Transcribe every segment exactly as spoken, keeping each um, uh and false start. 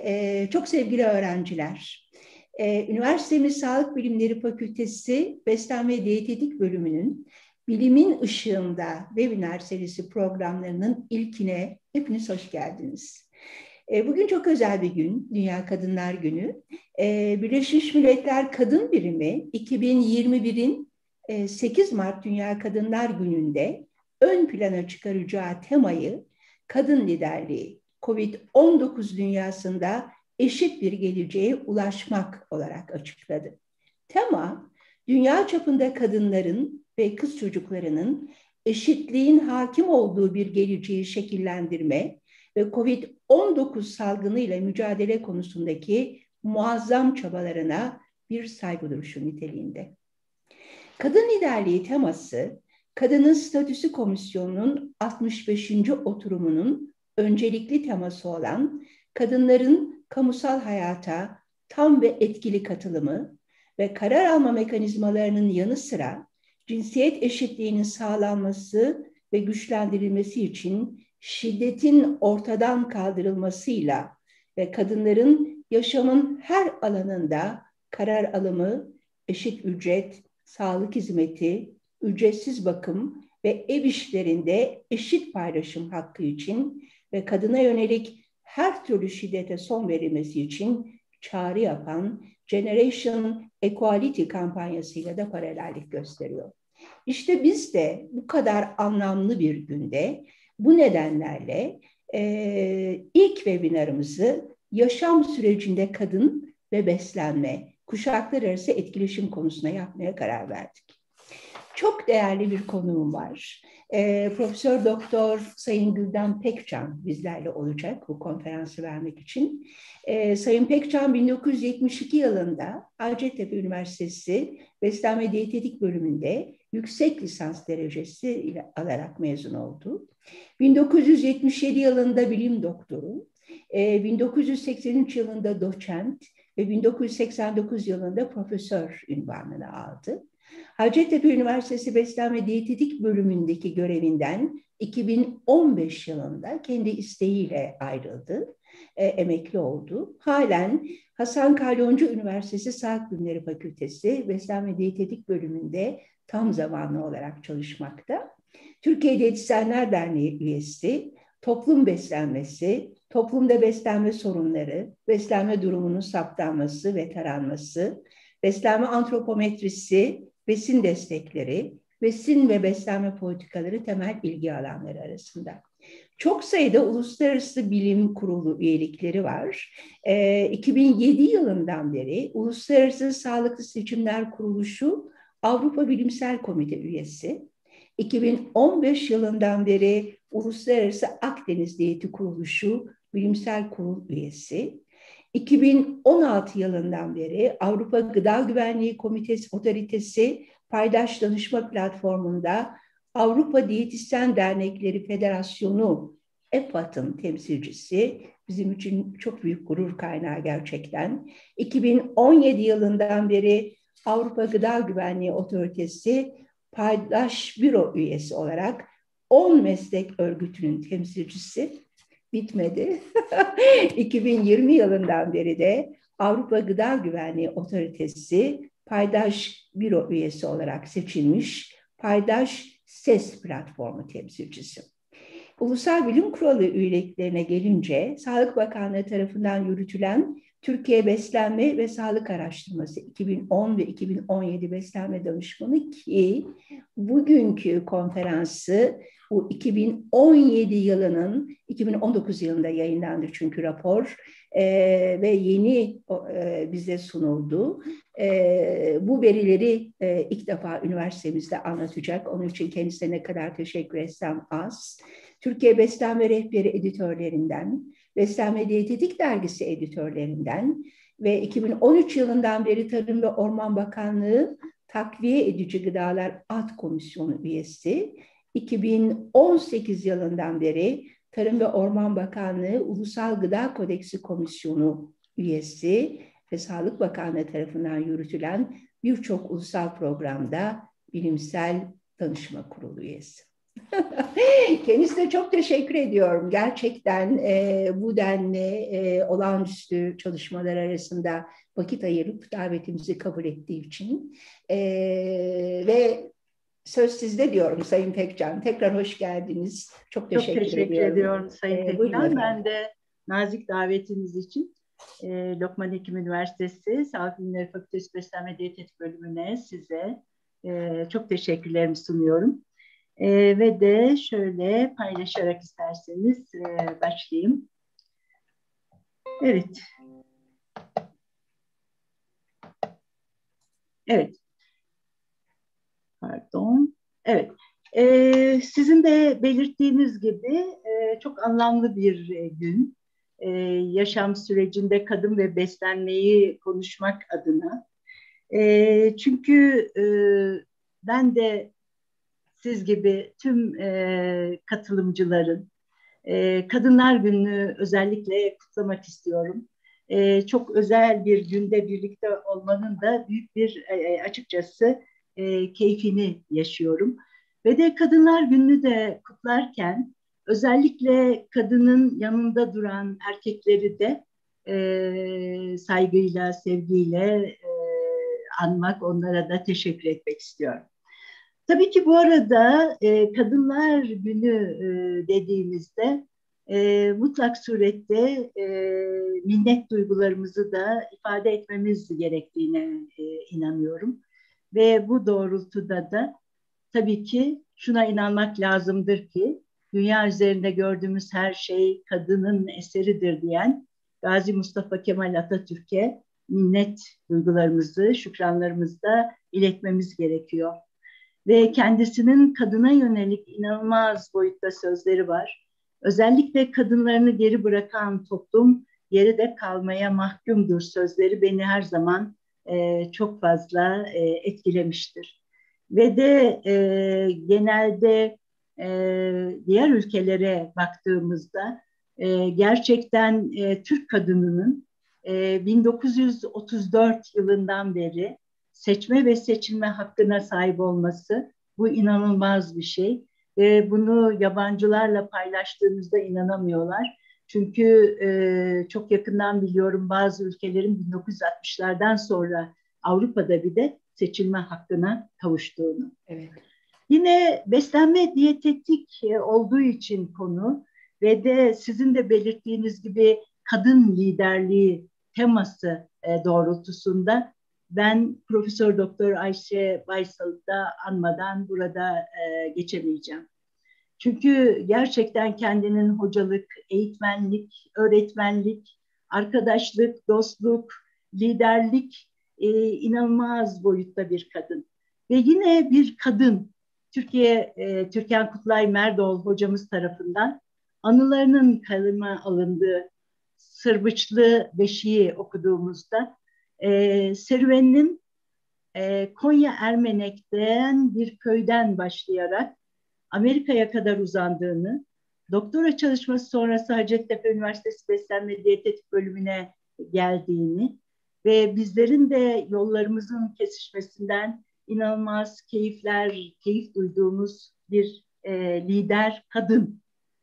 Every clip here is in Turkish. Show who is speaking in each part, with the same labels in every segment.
Speaker 1: e, çok sevgili öğrenciler. E, Üniversitemiz Sağlık Bilimleri Fakültesi Beslenme ve Diyetetik bölümünün Bilimin Işığında webinar serisi programlarının ilkine hepiniz hoş geldiniz. E, bugün çok özel bir gün, Dünya Kadınlar Günü. E, Birleşmiş Milletler Kadın Birimi iki bin yirmi birin e, sekiz Mart Dünya Kadınlar Günü'nde ön plana çıkaracağı temayı kadın liderliği, kovid on dokuz dünyasında eşit bir geleceğe ulaşmak olarak açıkladı. Tema, dünya çapında kadınların ve kız çocuklarının eşitliğin hakim olduğu bir geleceği şekillendirme ve kovid on dokuz salgınıyla mücadele konusundaki muazzam çabalarına bir saygı duruşu niteliğinde. Kadın liderliği teması, Kadının Statüsü Komisyonu'nun altmış beşinci oturumunun öncelikli teması olan kadınların kamusal hayata tam ve etkili katılımı ve karar alma mekanizmalarının yanı sıra cinsiyet eşitliğinin sağlanması ve güçlendirilmesi için şiddetin ortadan kaldırılmasıyla ve kadınların yaşamın her alanında karar alımı, eşit ücret, sağlık hizmeti, ücretsiz bakım ve ev işlerinde eşit paylaşım hakkı için ve kadına yönelik her türlü şiddete son verilmesi için çağrı yapan Generation Equality kampanyasıyla da paralellik gösteriyor. İşte biz de bu kadar anlamlı bir günde bu nedenlerle e, ilk webinarımızı yaşam sürecinde kadın ve beslenme, kuşaklar arası etkileşim konusuna yapmaya karar verdik. Çok değerli bir konuğum var. E, Profesör Doktor Sayın Gülden Pekcan bizlerle olacak bu konferansı vermek için. E, Sayın Pekcan bin dokuz yüz yetmiş iki yılında Hacettepe Üniversitesi Beslenme Diyetetik bölümünde yüksek lisans derecesi ile alarak mezun oldu. bin dokuz yüz yetmiş yedi yılında bilim doktoru, e, bin dokuz yüz seksen üç yılında doçent ve bin dokuz yüz seksen dokuz yılında profesör unvanını aldı. Hacettepe Üniversitesi Beslenme Diyetetik bölümündeki görevinden iki bin on beş yılında kendi isteğiyle ayrıldı, e, emekli oldu. Halen Hasan Kalyoncu Üniversitesi Sağlık Bilimleri Fakültesi Beslenme Diyetetik bölümünde tam zamanlı olarak çalışmakta. Türkiye Diyetisyenler Derneği üyesi, toplum beslenmesi, toplumda beslenme sorunları, beslenme durumunun saptanması ve taranması, beslenme antropometrisi, besin destekleri, besin ve beslenme politikaları temel ilgi alanları arasında. Çok sayıda uluslararası bilim kurulu üyelikleri var. E, iki bin yedi yılından beri Uluslararası Sağlıklı Seçimler Kuruluşu Avrupa Bilimsel Komite üyesi. iki bin on beş yılından beri Uluslararası Akdeniz Diyeti Kuruluşu Bilimsel Kurul üyesi. iki bin on altı yılından beri Avrupa Gıda Güvenliği Komitesi Otoritesi Paydaş Danışma Platformu'nda Avrupa Diyetisyen Dernekleri Federasyonu E P A T'ın temsilcisi. Bizim için çok büyük gurur kaynağı gerçekten. iki bin on yedi yılından beri Avrupa Gıda Güvenliği Otoritesi Paydaş Büro üyesi olarak on meslek örgütünün temsilcisi. Bitmedi. iki bin yirmi yılından beri de Avrupa Gıda Güvenliği Otoritesi Paydaş Büro üyesi olarak seçilmiş Paydaş SES platformu temsilcisi. Ulusal Bilim Kurulu üyeliklerine gelince Sağlık Bakanlığı tarafından yürütülen Türkiye Beslenme ve Sağlık Araştırması iki bin on ve iki bin on yedi Beslenme Danışmanı ki bugünkü konferansı bu iki bin on yedi yılının iki bin on dokuz yılında yayınlandı çünkü rapor e, ve yeni e, bize sunuldu. E, bu verileri e, ilk defa üniversitemizde anlatacak. Onun için kendisine ne kadar teşekkür etsem az. Türkiye Beslenme Rehberi editörlerinden, Beslenme Diyetetik Dergisi editörlerinden ve iki bin on üç yılından beri Tarım ve Orman Bakanlığı Takviye Edici Gıdalar Alt Komisyonu üyesi, iki bin on sekiz yılından beri Tarım ve Orman Bakanlığı Ulusal Gıda Kodeksi Komisyonu üyesi ve Sağlık Bakanlığı tarafından yürütülen birçok ulusal programda bilimsel danışma kurulu üyesi. Kendisine çok teşekkür ediyorum. Gerçekten e, bu denli e, olağanüstü çalışmalar arasında vakit ayırıp davetimizi kabul ettiği için. E, ve söz sizde diyorum Sayın Pekcan. Tekrar hoş geldiniz. Çok
Speaker 2: Çok
Speaker 1: teşekkür
Speaker 2: teşekkür
Speaker 1: ediyorum.
Speaker 2: ediyorum Sayın
Speaker 1: E, buyurun
Speaker 2: Pekkan.
Speaker 1: efendim.
Speaker 2: Ben de nazik davetiniz için e, Lokman Hekim Üniversitesi Sağlık Bilimleri Fakültesi Beslenme Diyetetik Bölümüne size e, çok teşekkürlerimi sunuyorum. E, ve de şöyle paylaşarak isterseniz e, başlayayım. Evet. Evet. Pardon. Evet. Ee, sizin de belirttiğiniz gibi e, çok anlamlı bir e, gün. E, yaşam sürecinde kadın ve beslenmeyi konuşmak adına. E, çünkü e, ben de siz gibi tüm e, katılımcıların e, Kadınlar Günü'nü özellikle kutlamak istiyorum. E, çok özel bir günde birlikte olmanın da büyük bir e, açıkçası e, keyfini yaşıyorum. Ve de Kadınlar Günü'nü de kutlarken özellikle kadının yanında duran erkekleri de e, saygıyla, sevgiyle e, anmak, onlara da teşekkür etmek istiyorum. Tabii ki bu arada e, Kadınlar Günü e, dediğimizde e, mutlak surette e, minnet duygularımızı da ifade etmemiz gerektiğine e, inanıyorum. Ve bu doğrultuda da tabii ki şuna inanmak lazımdır ki dünya üzerinde gördüğümüz her şey kadının eseridir diyen Gazi Mustafa Kemal Atatürk'e minnet duygularımızı, şükranlarımızı da iletmemiz gerekiyor. Ve kendisinin kadına yönelik inanılmaz boyutta sözleri var. Özellikle kadınlarını geri bırakan toplum geride kalmaya mahkumdur sözleri beni her zaman e, çok fazla e, etkilemiştir. Ve de e, genelde e, diğer ülkelere baktığımızda e, gerçekten e, Türk kadınının e, bin dokuz yüz otuz dört yılından beri seçme ve seçilme hakkına sahip olması bu inanılmaz bir şey. Ve bunu yabancılarla paylaştığımızda inanamıyorlar. Çünkü e, çok yakından biliyorum bazı ülkelerin bin dokuz yüz altmışlardan sonra Avrupa'da bir de seçilme hakkına kavuştuğunu.
Speaker 1: Evet.
Speaker 2: Yine beslenme diyetetik olduğu için konu ve de sizin de belirttiğiniz gibi kadın liderliği teması doğrultusunda ben Profesör Doktor Ayşe Baysal'ı da anmadan burada e, geçemeyeceğim. Çünkü gerçekten kendinin hocalık, eğitmenlik, öğretmenlik, arkadaşlık, dostluk, liderlik e, inanılmaz boyutta bir kadın. Ve yine bir kadın, Türkiye e, Türkan Kutlay Merdoğlu hocamız tarafından anılarının kaleme alındığı Sırbıçlı Beşiği okuduğumuzda e, serüveninin e, Konya Ermenek'ten bir köyden başlayarak Amerika'ya kadar uzandığını, doktora çalışması sonrası Hacettepe Üniversitesi Beslenme Diyetetik bölümüne geldiğini ve bizlerin de yollarımızın kesişmesinden inanılmaz keyifler, keyif duyduğumuz bir e, lider kadın,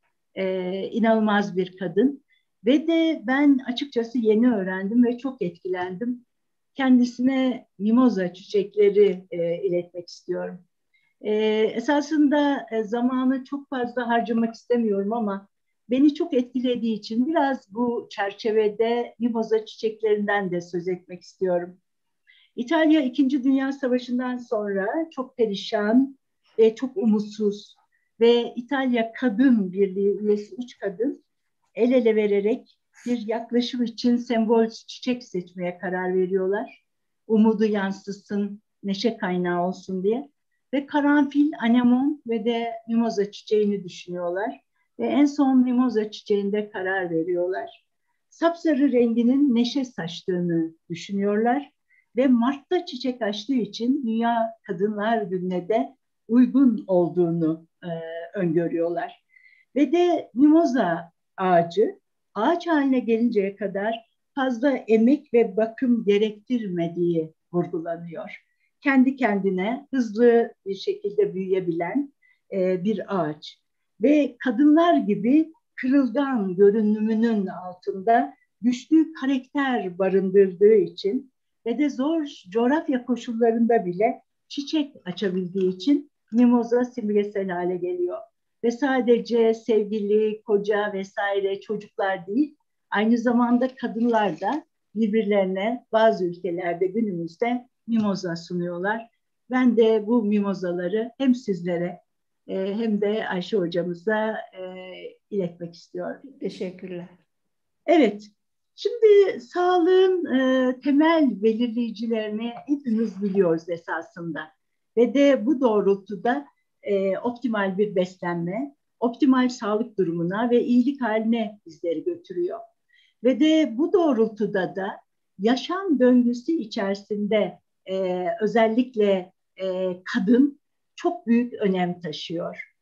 Speaker 2: e, inanılmaz bir kadın. Ve de ben açıkçası yeni öğrendim ve çok etkilendim. Kendisine mimoza çiçekleri e, iletmek istiyorum. E, esasında e, zamanı çok fazla harcamak istemiyorum ama beni çok etkilediği için biraz bu çerçevede mimoza çiçeklerinden de söz etmek istiyorum. İtalya İkinci Dünya Savaşı'ndan sonra çok perişan ve çok umutsuz ve İtalya Kadın Birliği üyesi üç kadın el ele vererek bir yaklaşım için sembol çiçek seçmeye karar veriyorlar. Umudu yansıtsın, neşe kaynağı olsun diye. Ve karanfil, anemon ve de mimoza çiçeğini düşünüyorlar. Ve en son mimoza çiçeğinde karar veriyorlar. Sapsarı renginin neşe saçtığını düşünüyorlar. Ve Mart'ta çiçek açtığı için Dünya Kadınlar Günü'ne de uygun olduğunu e, öngörüyorlar. Ve de mimoza ağacı ağaç haline gelinceye kadar fazla emek ve bakım gerektirmediği vurgulanıyor. Kendi kendine hızlı bir şekilde büyüyebilen, e, bir ağaç. Ve kadınlar gibi kırılgan görünümünün altında güçlü karakter barındırdığı için ve de zor coğrafya koşullarında bile çiçek açabildiği için mimoza simgesel hale geliyor. Ve sadece sevgili, koca vesaire çocuklar değil, aynı zamanda kadınlar da birbirlerine bazı ülkelerde günümüzde mimoza sunuyorlar. Ben de bu mimozaları hem sizlere e, hem de Ayşe hocamıza e, iletmek istiyorum.
Speaker 1: Teşekkürler.
Speaker 2: Evet, şimdi sağlığın e, temel belirleyicilerini hepimiz biliyoruz esasında. Ve de bu doğrultuda e, optimal bir beslenme, optimal sağlık durumuna ve iyilik haline bizleri götürüyor. Ve de bu doğrultuda da yaşam döngüsü içerisinde e, özellikle e, kadın çok büyük önem taşıyor.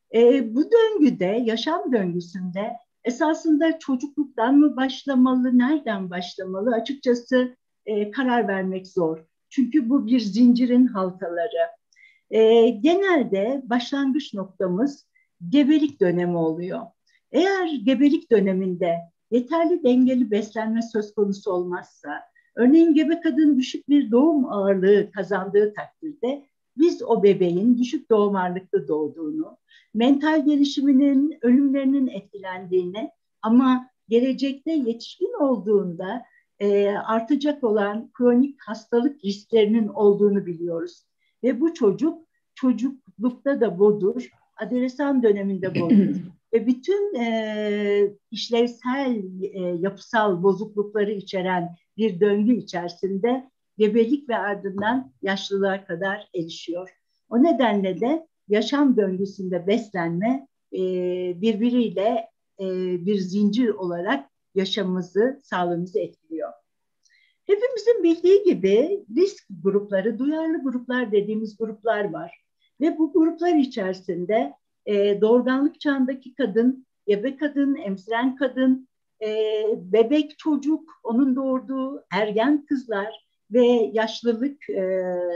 Speaker 2: E, bu döngüde, yaşam döngüsünde esasında çocukluktan mı başlamalı, nereden başlamalı? Açıkçası e, karar vermek zor. Çünkü bu bir zincirin halkaları. E, genelde başlangıç noktamız gebelik dönemi oluyor. Eğer gebelik döneminde yeterli dengeli beslenme söz konusu olmazsa, örneğin gebe kadın düşük bir doğum ağırlığı kazandığı takdirde biz o bebeğin düşük doğum ağırlıklı doğduğunu, mental gelişiminin, ölümlerinin etkilendiğini ama gelecekte yetişkin olduğunda e, artacak olan kronik hastalık risklerinin olduğunu biliyoruz. Ve bu çocuk çocuklukta da bodur, adolesan döneminde bodur. Ve bütün e, işlevsel, e, yapısal bozuklukları içeren bir döngü içerisinde gebelik ve ardından yaşlılığa kadar erişiyor. O nedenle de yaşam döngüsünde beslenme e, birbiriyle e, bir zincir olarak yaşamımızı, sağlığımızı etkiliyor. Hepimizin bildiği gibi risk grupları, duyarlı gruplar dediğimiz gruplar var. Ve bu gruplar içerisinde e, doğurganlık çağındaki kadın, gebe kadın, emziren kadın, e, bebek çocuk, onun doğurduğu ergen kızlar ve yaşlılık e,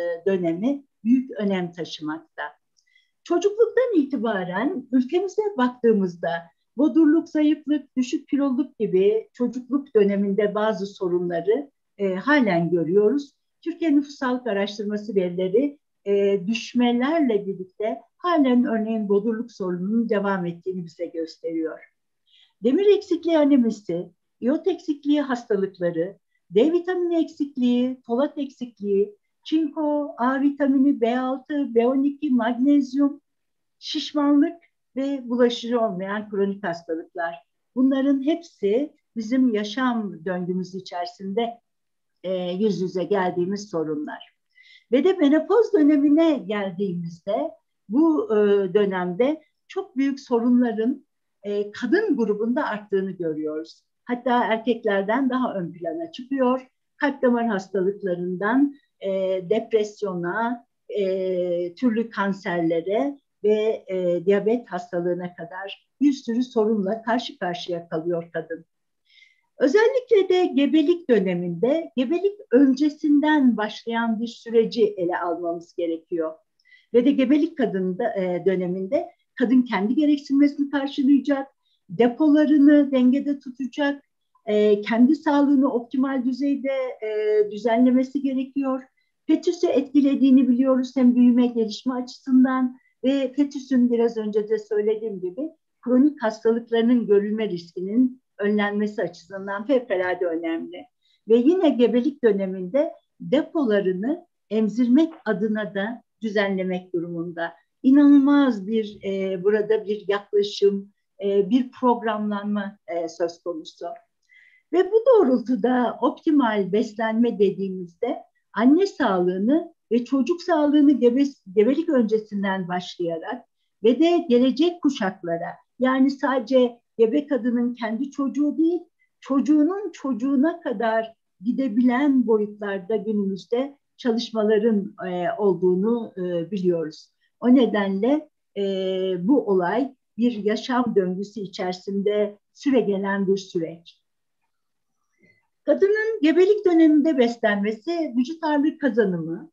Speaker 2: dönemi büyük önem taşımakta. Çocukluktan itibaren ülkemize baktığımızda bodurluk, zayıflık, düşük kiloluk gibi çocukluk döneminde bazı sorunları e, halen görüyoruz. Türkiye Nüfus Sağlık Araştırması verileri e, düşmelerle birlikte halen örneğin bodurluk sorununun devam ettiğini bize gösteriyor. Demir eksikliği anemisi, iot eksikliği hastalıkları, D vitamini eksikliği, folat eksikliği, çinko, A vitamini, B altı, B on iki, magnezyum, şişmanlık ve bulaşıcı olmayan kronik hastalıklar. Bunların hepsi bizim yaşam döngümüz içerisinde e, yüz yüze geldiğimiz sorunlar. Ve de menopoz dönemine geldiğimizde bu e, dönemde çok büyük sorunların e, kadın grubunda arttığını görüyoruz. Hatta erkeklerden daha ön plana çıkıyor. Kalp damar hastalıklarından e, depresyona, e, türlü kanserlere ve e, diyabet hastalığına kadar bir sürü sorunla karşı karşıya kalıyor kadın. Özellikle de gebelik döneminde, gebelik öncesinden başlayan bir süreci ele almamız gerekiyor. Ve de gebelik kadında, e, döneminde kadın kendi gereksinmesini karşılayacak, depolarını dengede tutacak, e, kendi sağlığını optimal düzeyde e, düzenlemesi gerekiyor. Fetüsü etkilediğini biliyoruz hem büyüme gelişme açısından ve fetüsün biraz önce de söylediğim gibi kronik hastalıklarının görülme riskinin önlenmesi açısından fevkalade önemli. Ve yine gebelik döneminde depolarını emzirmek adına da düzenlemek durumunda. İnanılmaz bir e, burada bir yaklaşım, e, bir programlanma e, söz konusu. Ve bu doğrultuda optimal beslenme dediğimizde anne sağlığını ve çocuk sağlığını gebe, gebelik öncesinden başlayarak ve de gelecek kuşaklara, yani sadece gebe kadının kendi çocuğu değil, çocuğunun çocuğuna kadar gidebilen boyutlarda günümüzde çalışmaların e, olduğunu e, biliyoruz. O nedenle e, bu olay bir yaşam döngüsü içerisinde süregelen bir süreç. Kadının gebelik döneminde beslenmesi, vücut ağırlığı kazanımı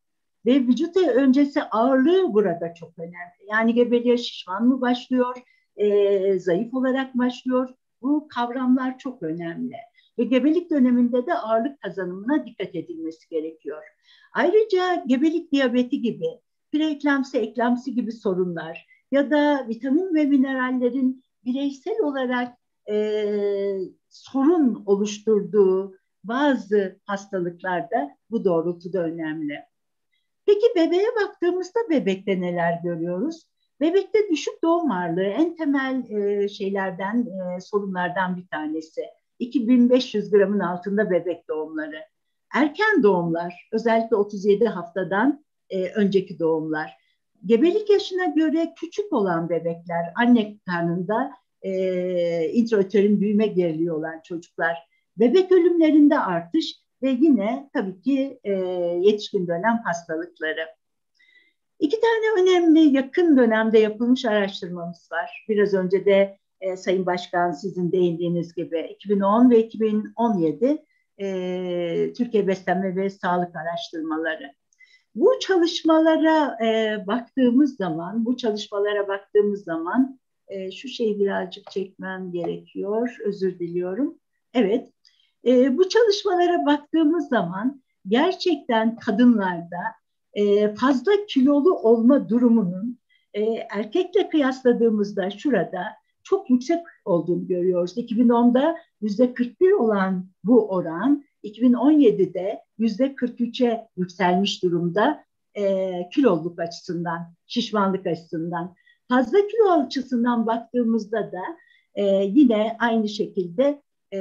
Speaker 2: ve vücut öncesi ağırlığı burada çok önemli. Yani gebeliğe şişman mı başlıyor, e, zayıf olarak başlıyor? Bu kavramlar çok önemli. Ve gebelik döneminde de ağırlık kazanımına dikkat edilmesi gerekiyor. Ayrıca gebelik diyabeti gibi, preeklamsi, eklamsi gibi sorunlar ya da vitamin ve minerallerin bireysel olarak e, sorun oluşturduğu bazı hastalıklarda bu doğrultuda önemli. Peki bebeğe baktığımızda bebekte neler görüyoruz? Bebekte düşük doğum ağırlığı en temel e, şeylerden, e, sorunlardan bir tanesi. iki bin beş yüz gramın altında bebek doğumları. Erken doğumlar, özellikle otuz yedi haftadan e, önceki doğumlar. Gebelik yaşına göre küçük olan bebekler, anne karnında e, intraüterin büyüme geriliği olan çocuklar. Bebek ölümlerinde artış ve yine tabii ki e, yetişkin dönem hastalıkları. İki tane önemli yakın dönemde yapılmış araştırmamız var. Biraz önce de e, Sayın Başkan sizin değindiğiniz gibi iki bin on ve iki bin on yedi e, Türkiye Beslenme ve Sağlık Araştırmaları. Bu çalışmalara e, baktığımız zaman, bu çalışmalara baktığımız zaman e, şu şeyi birazcık çekmem gerekiyor, özür diliyorum. Evet, e, bu çalışmalara baktığımız zaman gerçekten kadınlarda e, fazla kilolu olma durumunun e, erkekle kıyasladığımızda şurada çok yüksek olduğunu görüyoruz. iki bin onda yüzde kırk bir olan bu oran iki bin on yedide yüzde kırk üçe yükselmiş durumda e, kiloluk açısından, şişmanlık açısından. Fazla kilo açısından baktığımızda da e, yine aynı şekilde e,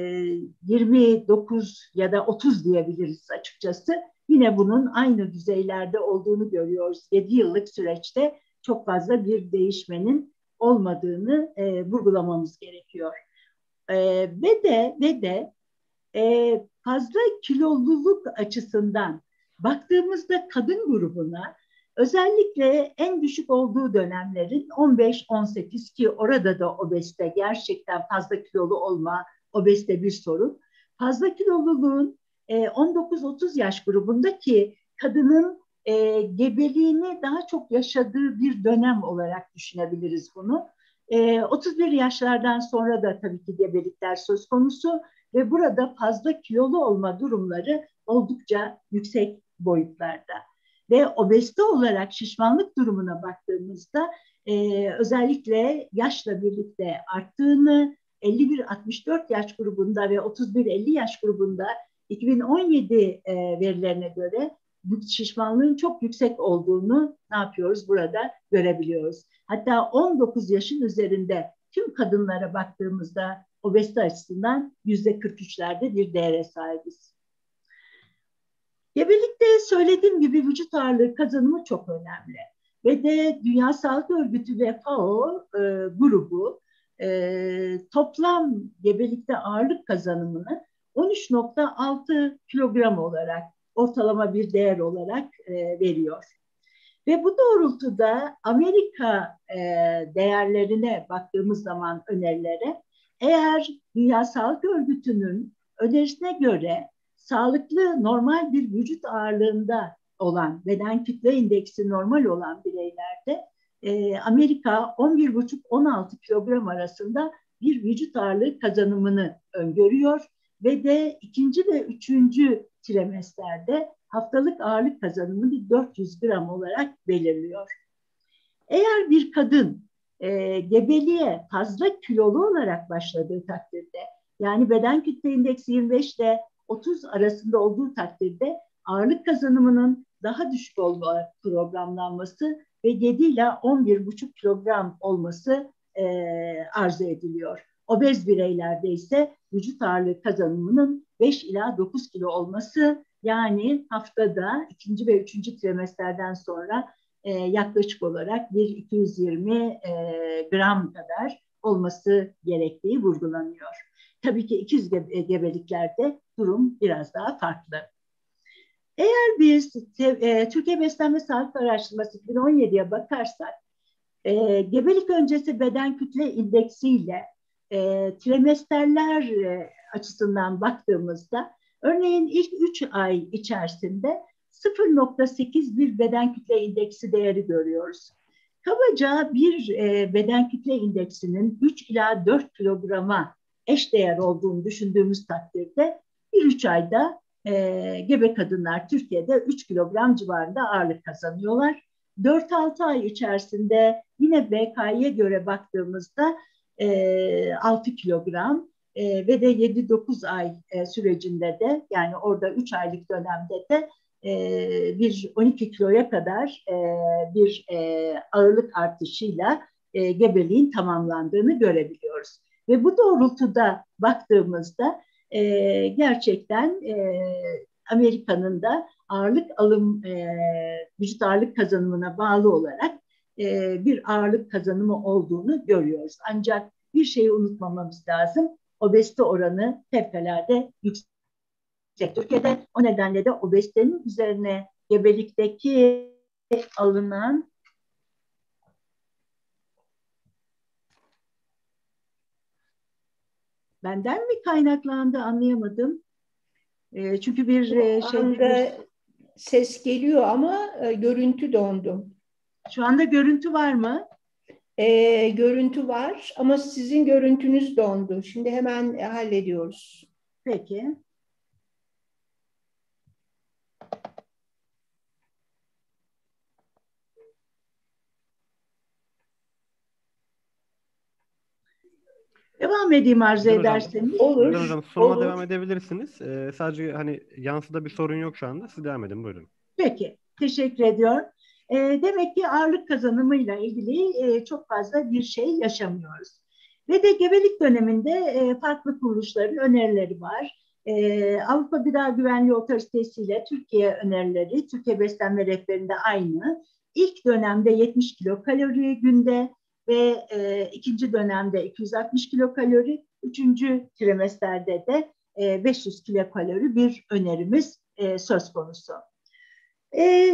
Speaker 2: yirmi dokuz ya da otuz diyebiliriz açıkçası. Yine bunun aynı düzeylerde olduğunu görüyoruz. yedi yıllık süreçte çok fazla bir değişmenin olmadığını e, vurgulamamız gerekiyor. E, ve de ve de e, fazla kiloluluk açısından baktığımızda kadın grubuna özellikle en düşük olduğu dönemlerin on beş on sekiz ki orada da obezite gerçekten fazla kilolu olma, obezite bir sorun. Fazla kiloluluğun e, on dokuz otuz yaş grubundaki kadının e, gebeliğini daha çok yaşadığı bir dönem olarak düşünebiliriz bunu. E, otuz bir yaşlardan sonra da tabii ki gebelikler söz konusu ve burada fazla kilolu olma durumları oldukça yüksek boyutlarda. Ve obezite olarak şişmanlık durumuna baktığımızda e, özellikle yaşla birlikte arttığını, elli bir altmış dört yaş grubunda ve otuz bir elli yaş grubunda iki bin on yedi e, verilerine göre şişmanlığın çok yüksek olduğunu ne yapıyoruz burada görebiliyoruz. Hatta on dokuz yaşın üzerinde tüm kadınlara baktığımızda obezite açısından yüzde kırk üçlerde bir değere sahibiz. Gebelikte söylediğim gibi vücut ağırlığı kazanımı çok önemli. Ve de Dünya Sağlık Örgütü ve F A O e, grubu e, toplam gebelikte ağırlık kazanımını on üç nokta altı kilogram olarak ortalama bir değer olarak e, veriyor. Ve bu doğrultuda Amerika e, değerlerine baktığımız zaman önerilere, eğer Dünya Sağlık Örgütü'nün önerisine göre sağlıklı normal bir vücut ağırlığında olan, beden kütle indeksi normal olan bireylerde e, Amerika on bir buçuk on altı kilogram arasında bir vücut ağırlığı kazanımını öngörüyor ve de ikinci ve üçüncü trimesterde haftalık ağırlık kazanımını dört yüz gram olarak belirliyor. Eğer bir kadın e, gebeliğe fazla kilolu olarak başladığı takdirde, yani beden kütle indeksi yirmi beş ile otuz arasında olduğu takdirde ağırlık kazanımının daha düşük olma programlanması ve yedi ile on bir buçuk kilogram olması e, arzu ediliyor. Obez bireylerde ise vücut ağırlığı kazanımının beş ila dokuz kilo olması, yani haftada ikinci ve üçüncü trimestlerden sonra e, yaklaşık olarak bir iki yüz yirmi e, gram kadar olması gerektiği vurgulanıyor. Tabii ki ikiz gebe- gebeliklerde durum biraz daha farklı. Eğer biz e, Türkiye Beslenme Sağlık Araştırması iki bin on yediye bakarsak, e, gebelik öncesi beden kütle indeksiyle e, trimesterler e, açısından baktığımızda, örneğin ilk üç ay içerisinde sıfır nokta sekiz bir beden kütle indeksi değeri görüyoruz. Kabaca bir e, beden kütle indeksinin üç ila dört kilograma eşdeğer olduğunu düşündüğümüz takdirde bir üç ayda e, gebe kadınlar Türkiye'de üç kilogram civarında ağırlık kazanıyorlar. dört altı ay içerisinde yine B K Y'ye göre baktığımızda e, altı kilogram e, ve de yedi dokuz ay e, sürecinde de, yani orada üç aylık dönemde de e, bir on iki kiloya kadar e, bir e, ağırlık artışıyla e, gebeliğin tamamlandığını görebiliyoruz. Ve bu doğrultuda baktığımızda e, gerçekten e, Amerika'nın da ağırlık alım, e, vücut ağırlık kazanımına bağlı olarak e, bir ağırlık kazanımı olduğunu görüyoruz. Ancak bir şeyi unutmamamız lazım. Obezite oranı fevkalade yüksek Türkiye'de. O nedenle de obezitenin üzerine gebelikteki alınan benden mi kaynaklandı anlayamadım. E, çünkü bir e, şeyde bir...
Speaker 1: ses geliyor ama e, görüntü dondu.
Speaker 2: Şu anda görüntü var mı?
Speaker 1: E, görüntü var ama sizin görüntünüz dondu. Şimdi hemen e, hallediyoruz.
Speaker 2: Peki. Devam edeyim arzu
Speaker 3: Güzel
Speaker 2: ederseniz.
Speaker 3: hocam.
Speaker 1: Olur.
Speaker 3: Güzel hocam. Sunuma
Speaker 1: Olur.
Speaker 3: devam edebilirsiniz. Ee, sadece hani yansıda bir sorun yok şu anda. Siz devam edin, buyurun.
Speaker 2: Peki. Teşekkür ediyorum. E, demek ki ağırlık kazanımıyla ilgili e, çok fazla bir şey yaşamıyoruz. Ve de gebelik döneminde e, farklı kuruluşların önerileri var. E, Avrupa Gıda Güvenliği Otoritesi ile Türkiye önerileri, Türkiye Beslenme Rehberi'nde aynı. İlk dönemde yetmiş kilokalori günde ve e, ikinci dönemde iki yüz altmış kilokalori, üçüncü trimesterde de e, beş yüz kilokalori bir önerimiz e, söz konusu. E,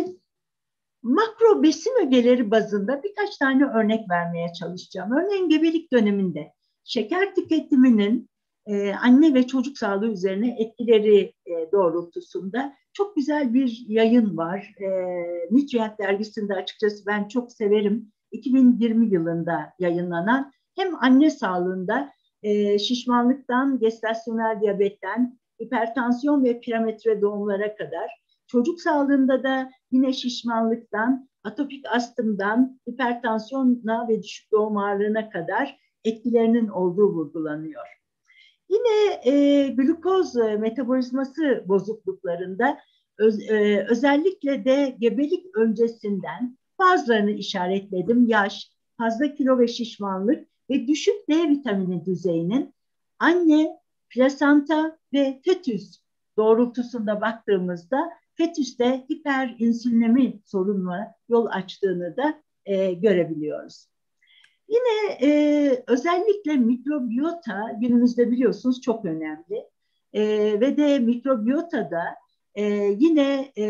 Speaker 2: makro besin ögeleri bazında birkaç tane örnek vermeye çalışacağım. Örneğin gebelik döneminde şeker tüketiminin e, anne ve çocuk sağlığı üzerine etkileri e, doğrultusunda çok güzel bir yayın var. E, Nutrient dergisinde açıkçası ben çok severim. iki bin yirmi yılında yayınlanan, hem anne sağlığında e, şişmanlıktan, gestasyonel diyabetten, hipertansiyon ve prematüre doğumlara kadar, çocuk sağlığında da yine şişmanlıktan, atopik astımdan, hipertansiyona ve düşük doğum ağırlığına kadar etkilerinin olduğu vurgulanıyor. Yine e, glukoz e, metabolizması bozukluklarında öz, e, özellikle de gebelik öncesinden bazılarını işaretledim. Yaş, fazla kilo ve şişmanlık ve düşük D vitamini düzeyinin anne, plasenta ve fetüs doğrultusunda baktığımızda fetüste hiperinsülinemi sorununa yol açtığını da e, görebiliyoruz. Yine e, özellikle mikrobiyota günümüzde biliyorsunuz çok önemli. E, ve de mikrobiyotada e, yine e,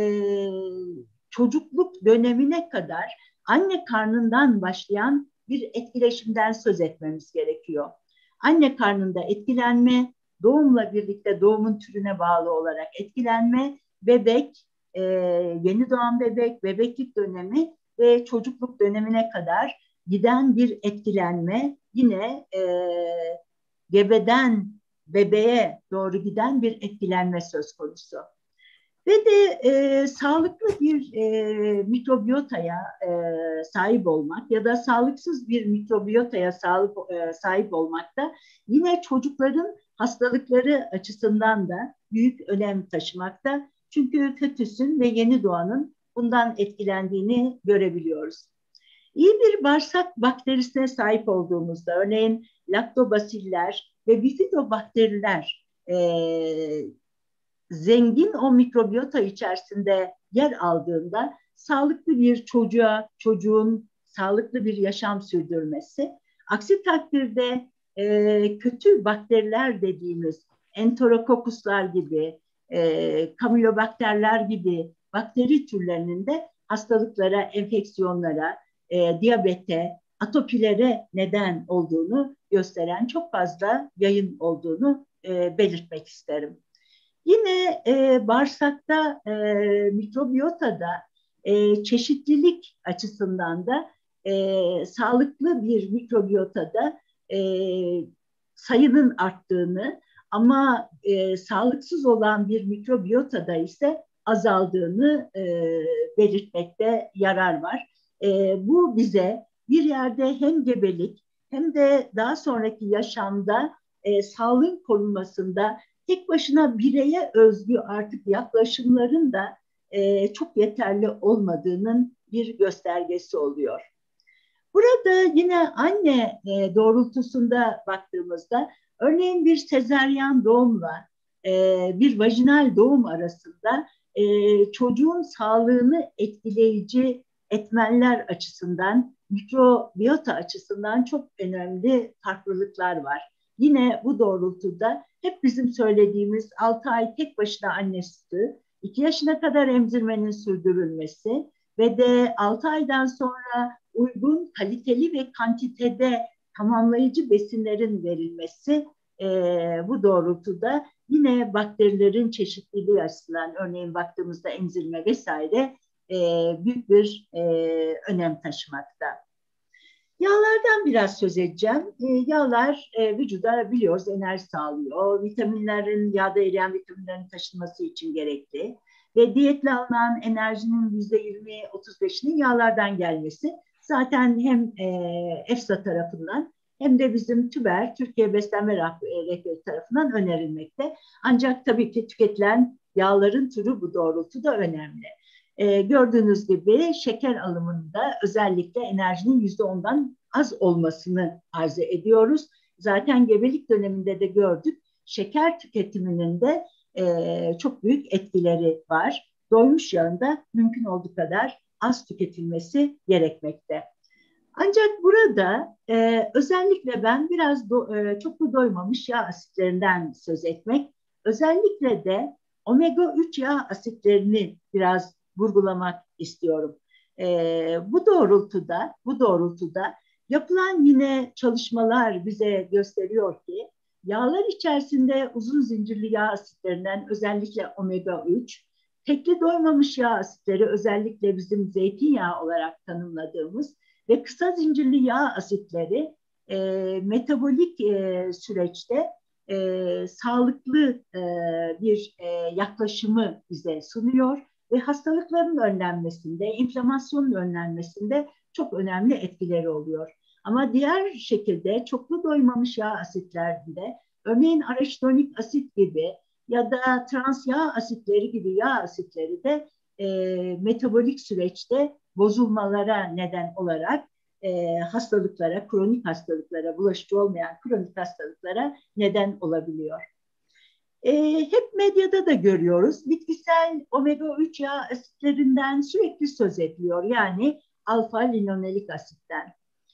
Speaker 2: çocukluk dönemine kadar anne karnından başlayan bir etkileşimden söz etmemiz gerekiyor. Anne karnında etkilenme, doğumla birlikte doğumun türüne bağlı olarak etkilenme, bebek, e, yeni doğan bebek, bebeklik dönemi ve çocukluk dönemine kadar giden bir etkilenme, yine e, gebeden bebeğe doğru giden bir etkilenme söz konusu. Ve de e, sağlıklı bir e, mikrobiyotaya e, sahip olmak ya da sağlıksız bir mikrobiyotaya sahip, e, sahip olmak da yine çocukların hastalıkları açısından da büyük önem taşımakta. Çünkü fetüsün ve yeni doğanın bundan etkilendiğini görebiliyoruz. İyi bir bağırsak bakterisine sahip olduğumuzda, örneğin laktobasiller ve bifidobakteriler e, zengin o mikrobiyota içerisinde yer aldığında sağlıklı bir çocuğa, çocuğun sağlıklı bir yaşam sürdürmesi, aksi takdirde e, kötü bakteriler dediğimiz enterokokuslar gibi, e, kamilobakterler gibi bakteri türlerinin de hastalıklara, enfeksiyonlara, e, diyabete, atopilere neden olduğunu gösteren çok fazla yayın olduğunu e, belirtmek isterim. Yine e, bağırsakta, e, mikrobiyotada e, çeşitlilik açısından da e, sağlıklı bir mikrobiyotada e, sayının arttığını ama e, sağlıksız olan bir mikrobiyotada ise azaldığını e, belirtmekte yarar var. E, bu bize bir yerde hem gebelik hem de daha sonraki yaşamda e, sağlığın korunmasında tek başına bireye özgü artık yaklaşımların da e, çok yeterli olmadığının bir göstergesi oluyor. Burada yine anne e, doğrultusunda baktığımızda örneğin bir sezaryen doğumla e, bir vajinal doğum arasında e, çocuğun sağlığını etkileyici etmenler açısından, mikrobiyota açısından çok önemli farklılıklar var. Yine bu doğrultuda hep bizim söylediğimiz altı ay tek başına anne sütü, iki yaşına kadar emzirmenin sürdürülmesi ve de altı aydan sonra uygun, kaliteli ve kantitede tamamlayıcı besinlerin verilmesi e, bu doğrultuda yine bakterilerin çeşitliliği açısından örneğin baktığımızda emzirme vesaire e, büyük bir e, önem taşımakta. Yağlardan biraz söz edeceğim. E, yağlar e, vücuda biliyoruz enerji sağlıyor. Vitaminlerin, yağda eriyen vitaminlerin taşınması için gerekli. Ve diyetle alınan enerjinin yüzde yirmi otuz beşinin yağlardan gelmesi zaten hem e, EFSA tarafından hem de bizim TÜBER, Türkiye Beslenme Rehberi tarafından önerilmekte. Ancak tabii ki tüketilen yağların türü bu doğrultuda önemli. E, gördüğünüz gibi şeker alımında özellikle enerjinin yüzde ondan az olmasını arzu ediyoruz. Zaten gebelik döneminde de gördük. Şeker tüketiminin de e, çok büyük etkileri var. Doymuş yağında mümkün olduğu kadar az tüketilmesi gerekmekte. Ancak burada e, özellikle ben biraz do, e, çoklu doymamış yağ asitlerinden söz etmek, özellikle de omega üç yağ asitlerini biraz vurgulamak istiyorum. E, bu doğrultuda, bu doğrultuda yapılan yine çalışmalar bize gösteriyor ki yağlar içerisinde uzun zincirli yağ asitlerinden özellikle omega üç, tekli doymamış yağ asitleri özellikle bizim zeytinyağı olarak tanımladığımız ve kısa zincirli yağ asitleri e, metabolik e, süreçte e, sağlıklı e, bir e, yaklaşımı bize sunuyor ve hastalıkların önlenmesinde, inflamasyonun önlenmesinde çok önemli etkileri oluyor. Ama diğer şekilde çoklu doymamış yağ asitlerinde örneğin araşidonik asit gibi ya da trans yağ asitleri gibi yağ asitleri de e, metabolik süreçte bozulmalara neden olarak e, hastalıklara, kronik hastalıklara, bulaşıcı olmayan kronik hastalıklara neden olabiliyor. E, hep medyada da görüyoruz. Bitkisel omega üç yağ asitlerinden sürekli söz ediliyor. Yani alfa linolenik asitten.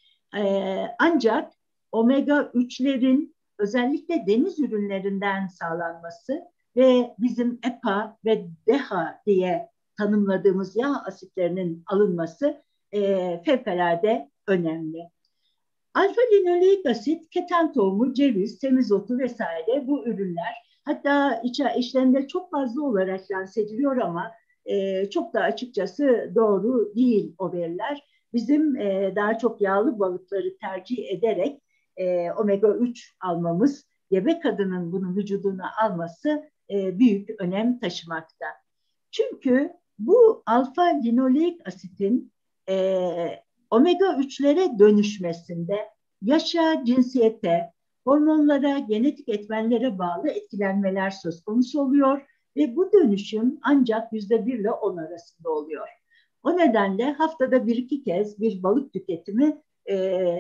Speaker 2: E, ancak omega üçlerin özellikle deniz ürünlerinden sağlanması ve bizim E P A ve D H A diye tanımladığımız yağ asitlerinin alınması e, fevkalade önemli. Alfa linoleik asit, keten tohumu, ceviz, semizotu vesaire bu ürünler hatta içe, işlerinde çok fazla olarak lanse ediliyor ama e, çok da açıkçası doğru değil o veriler. Bizim e, daha çok yağlı balıkları tercih ederek e, omega üç almamız, gebe kadının bunu vücuduna alması e, büyük önem taşımakta. Çünkü bu alfa linoleik asitin e, omega üçlere dönüşmesinde yaşa, cinsiyete, hormonlara, genetik etmenlere bağlı etkilenmeler söz konusu oluyor ve bu dönüşüm ancak yüzde bir ile on arasında oluyor. O nedenle haftada bir iki kez bir balık tüketimi e,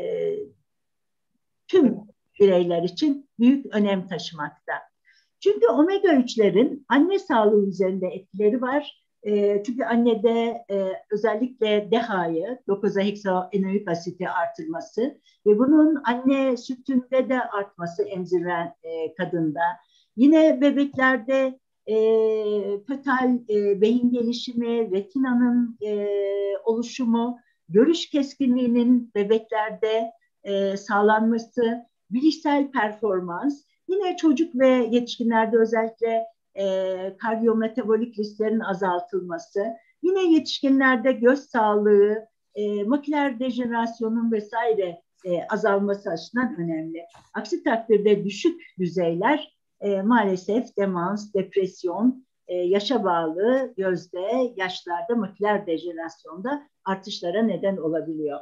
Speaker 2: tüm bireyler için büyük önem taşımakta. Çünkü omega üçlerin anne sağlığı üzerinde etkileri var. E, çünkü annede e, özellikle D H A'yı, dokuzaheksaenoik asiti artırması ve bunun anne sütünde de artması emziren e, kadında. Yine bebeklerde e, fötal e, beyin gelişimi, retinanın e, oluşumu, görüş keskinliğinin bebeklerde e, sağlanması, bilişsel performans, yine çocuk ve yetişkinlerde özellikle e, kardiyometabolik risklerin azaltılması, yine yetişkinlerde göz sağlığı, e, maküler dejenerasyonun vesaire e, azalması açısından önemli. Aksi takdirde düşük düzeyler e, maalesef demans, depresyon, e, yaşa bağlı gözde, yaşlarda maküler dejenerasyonda artışlara neden olabiliyor.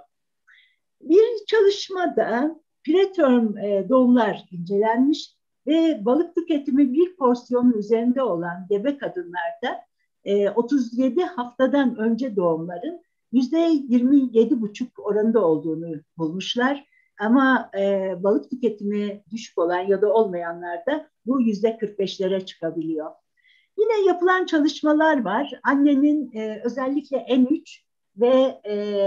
Speaker 2: Bir çalışmada preterm e, doğumlar incelenmiş ve balık tüketimi bir porsiyonun üzerinde olan gebe kadınlarda e, otuz yedi haftadan önce doğumların yüzde yirmi yedi buçuk oranında olduğunu bulmuşlar. Ama e, balık tüketimi düşük olan ya da olmayanlarda bu yüzde kırk beşlere çıkabiliyor. Yine yapılan çalışmalar var. Annenin e, özellikle N üç ve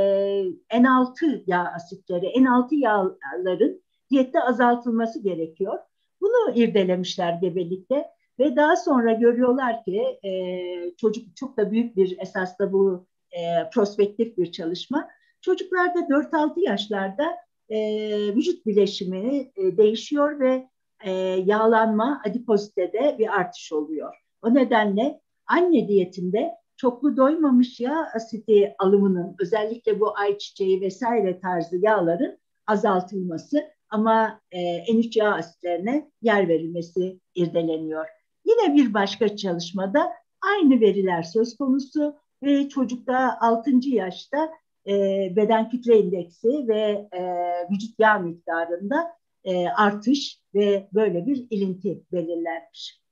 Speaker 2: e, N altı yağ asitleri, N altı yağların diyette azaltılması gerekiyor. Bunu irdelemişler gebelikte ve daha sonra görüyorlar ki e, çocuk çok da büyük bir esasda bu e, prospektif bir çalışma. Çocuklarda dört altı yaşlarda e, vücut bileşimi e, değişiyor ve e, yağlanma, adipozitede bir artış oluyor. O nedenle anne diyetinde çoklu doymamış yağ asidi alımının, özellikle bu ayçiçeği vesaire tarzı yağların azaltılması ama e, N üç yağ asitlerine yer verilmesi irdeleniyor. Yine bir başka çalışmada aynı veriler söz konusu ve çocukta altıncı yaşta e, beden kütle indeksi ve e, vücut yağ miktarında e, artış ve böyle bir ilinti belirlenmiş.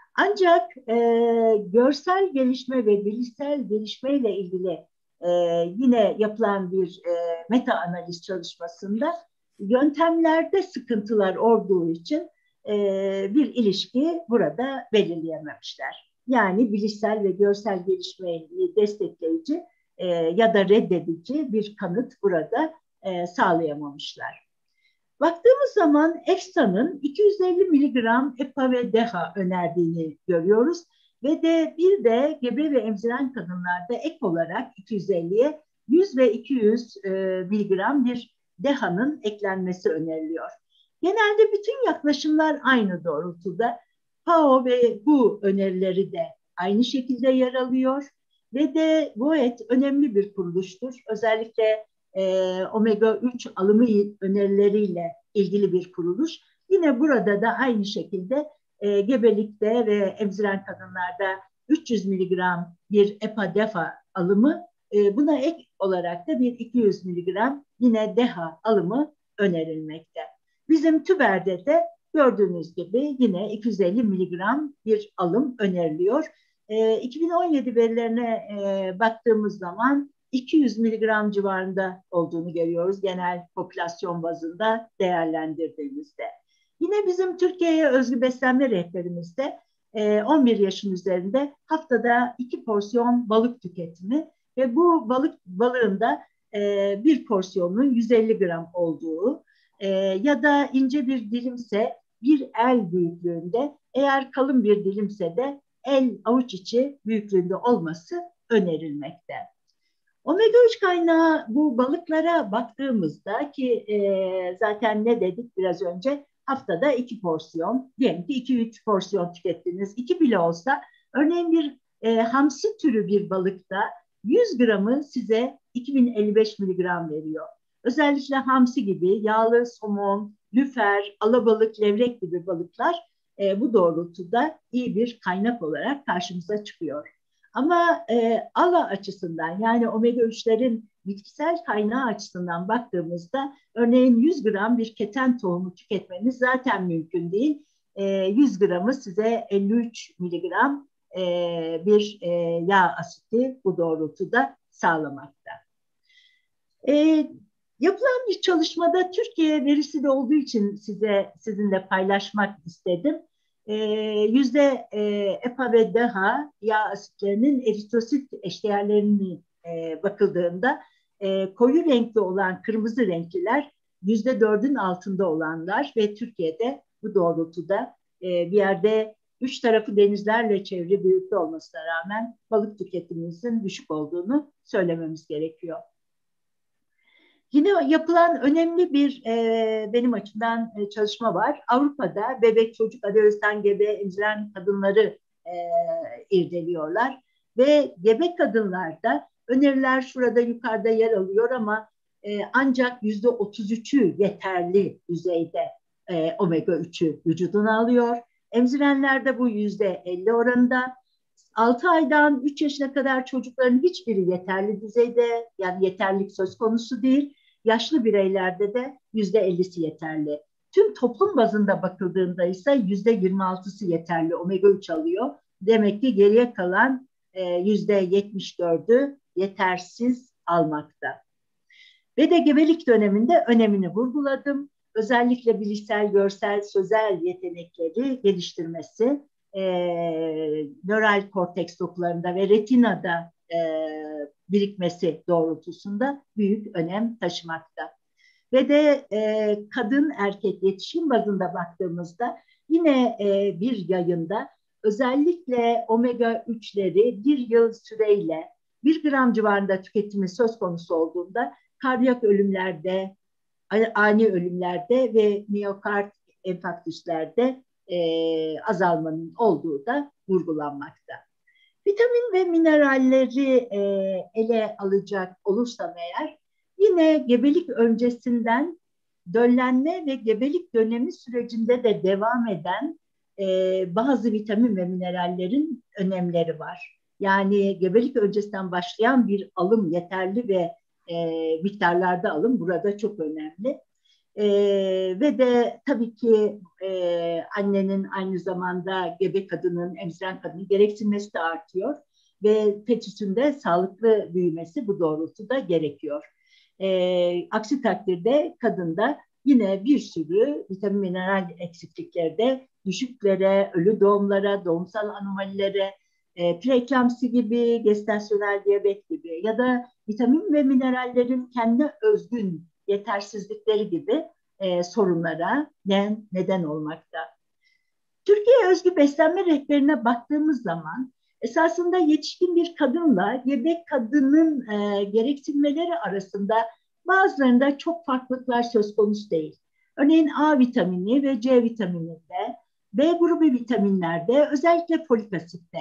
Speaker 2: Ancak e, görsel gelişme ve bilişsel gelişme ile ilgili e, yine yapılan bir e, meta analiz çalışmasında yöntemlerde sıkıntılar olduğu için e, bir ilişki burada belirleyememişler. Yani bilişsel ve görsel gelişmeyi destekleyici e, ya da reddedici bir kanıt burada e, sağlayamamışlar. Baktığımız zaman EFSA'nın iki yüz elli miligram EPA ve DEHA önerdiğini görüyoruz. Ve de bir de gebe ve emziren kadınlarda ek olarak iki yüz elliye yüz ve iki yüz e, miligram bir DEHA'nın eklenmesi öneriliyor. Genelde bütün yaklaşımlar aynı doğrultuda. FAO ve bu önerileri de aynı şekilde yer alıyor. Ve de GOET önemli bir kuruluştur. Özellikle e, omega üç alımı önerileriyle ilgili bir kuruluş. Yine burada da aynı şekilde e, gebelikte ve emziren kadınlarda üç yüz miligram bir EPA-DEHA alımı, e, buna ek olarak da bir iki yüz miligram yine DEHA alımı önerilmekte. Bizim TÜBER'de de gördüğünüz gibi yine iki yüz elli miligram bir alım öneriliyor. E, iki bin on yedi verilerine e, baktığımız zaman iki yüz miligram civarında olduğunu görüyoruz genel popülasyon bazında değerlendirdiğimizde. Yine bizim Türkiye'ye özgü beslenme rehberimizde on bir yaşın üzerinde haftada iki porsiyon balık tüketimi ve bu balık balığın da bir porsiyonun yüz elli gram olduğu ya da ince bir dilimse bir el büyüklüğünde, eğer kalın bir dilimse de el avuç içi büyüklüğünde olması önerilmekte. Omega üç kaynağı bu balıklara baktığımızda ki e, zaten ne dedik biraz önce, haftada iki porsiyon, diyelim ki iki üç porsiyon tükettiniz, iki bile olsa, örneğin bir e, hamsi türü bir balıkta yüz gramı size iki bin elli beş miligram veriyor. Özellikle hamsi gibi yağlı somon, lüfer, alabalık, levrek gibi balıklar e, bu doğrultuda iyi bir kaynak olarak karşımıza çıkıyor. Ama e, ala açısından, yani omega üçlerin bitkisel kaynağı açısından baktığımızda örneğin yüz gram bir keten tohumu tüketmeniz zaten mümkün değil. E, yüz gramı size elli üç miligram e, bir e, yağ asiti bu doğrultuda sağlamakta. E, yapılan bir çalışmada Türkiye verisi de olduğu için size sizinle paylaşmak istedim. E, yüzde e, EPA ve DEHA yağ asitlerinin eritrosit eşdeğerlerini e, bakıldığında e, koyu renkli olan kırmızı renkliler yüzde dördün altında olanlar ve Türkiye'de bu doğrultuda e, bir yerde üç tarafı denizlerle çevrili bir ülke olmasına rağmen balık tüketimimizin düşük olduğunu söylememiz gerekiyor. Yine yapılan önemli bir e, benim açımdan e, çalışma var. Avrupa'da bebek, çocuk, adolesan, gebe, emziren kadınları e, irdeliyorlar. Ve gebe kadınlarda öneriler şurada yukarıda yer alıyor ama e, ancak yüzde otuz üçü yeterli düzeyde e, omega üçü vücuduna alıyor. Emzirenlerde bu yüzde elli oranında. altı aydan üç yaşına kadar çocukların hiçbiri yeterli düzeyde, yani yeterlilik söz konusu değil. Yaşlı bireylerde de yüzde ellisi yeterli. Tüm toplum bazında bakıldığında ise yüzde yirmi altısı yeterli omega üç alıyor. Demek ki geriye kalan yüzde yetmiş dördü yetersiz almakta. Ve de gebelik döneminde önemini vurguladım. Özellikle bilişsel, görsel, sözel yetenekleri geliştirmesi, e, nöral korteks dokularında ve retinada e, birikmesi doğrultusunda büyük önem taşımakta. Ve de e, kadın erkek yetişkin bazında baktığımızda yine e, bir yayında özellikle omega üçleri bir yıl süreyle bir gram civarında tüketimi söz konusu olduğunda kardiyak ölümlerde, ani ölümlerde ve miyokard enfarktüslerde e, azalmanın olduğu da vurgulanmakta. Vitamin ve mineralleri e, ele alacak olursam eğer, yine gebelik öncesinden döllenme ve gebelik dönemi sürecinde de devam eden e, bazı vitamin ve minerallerin önemleri var. Yani gebelik öncesinden başlayan bir alım, yeterli ve e, miktarlarda alım burada çok önemli. E, ve de tabii ki e, annenin aynı zamanda gebe kadının, emziren kadının gereksinmesi de artıyor ve fetüsün de sağlıklı büyümesi bu doğrultuda gerekiyor. E, aksi takdirde kadında yine bir sürü vitamin mineral eksiklikleri de düşüklere, ölü doğumlara, doğumsal anomalilere, e, preeklamsi gibi, gestasyonel diyabet gibi ya da vitamin ve minerallerin kendi özgün yetersizlikleri gibi e, sorunlara ne, neden olmakta. Türkiye özgü beslenme rehberine baktığımız zaman esasında yetişkin bir kadınla gebe kadının e, gereksinmeleri arasında bazılarında çok farklılıklar söz konusu değil. Örneğin A vitamini ve C vitamininde, B grubu vitaminlerde, özellikle folik asitte.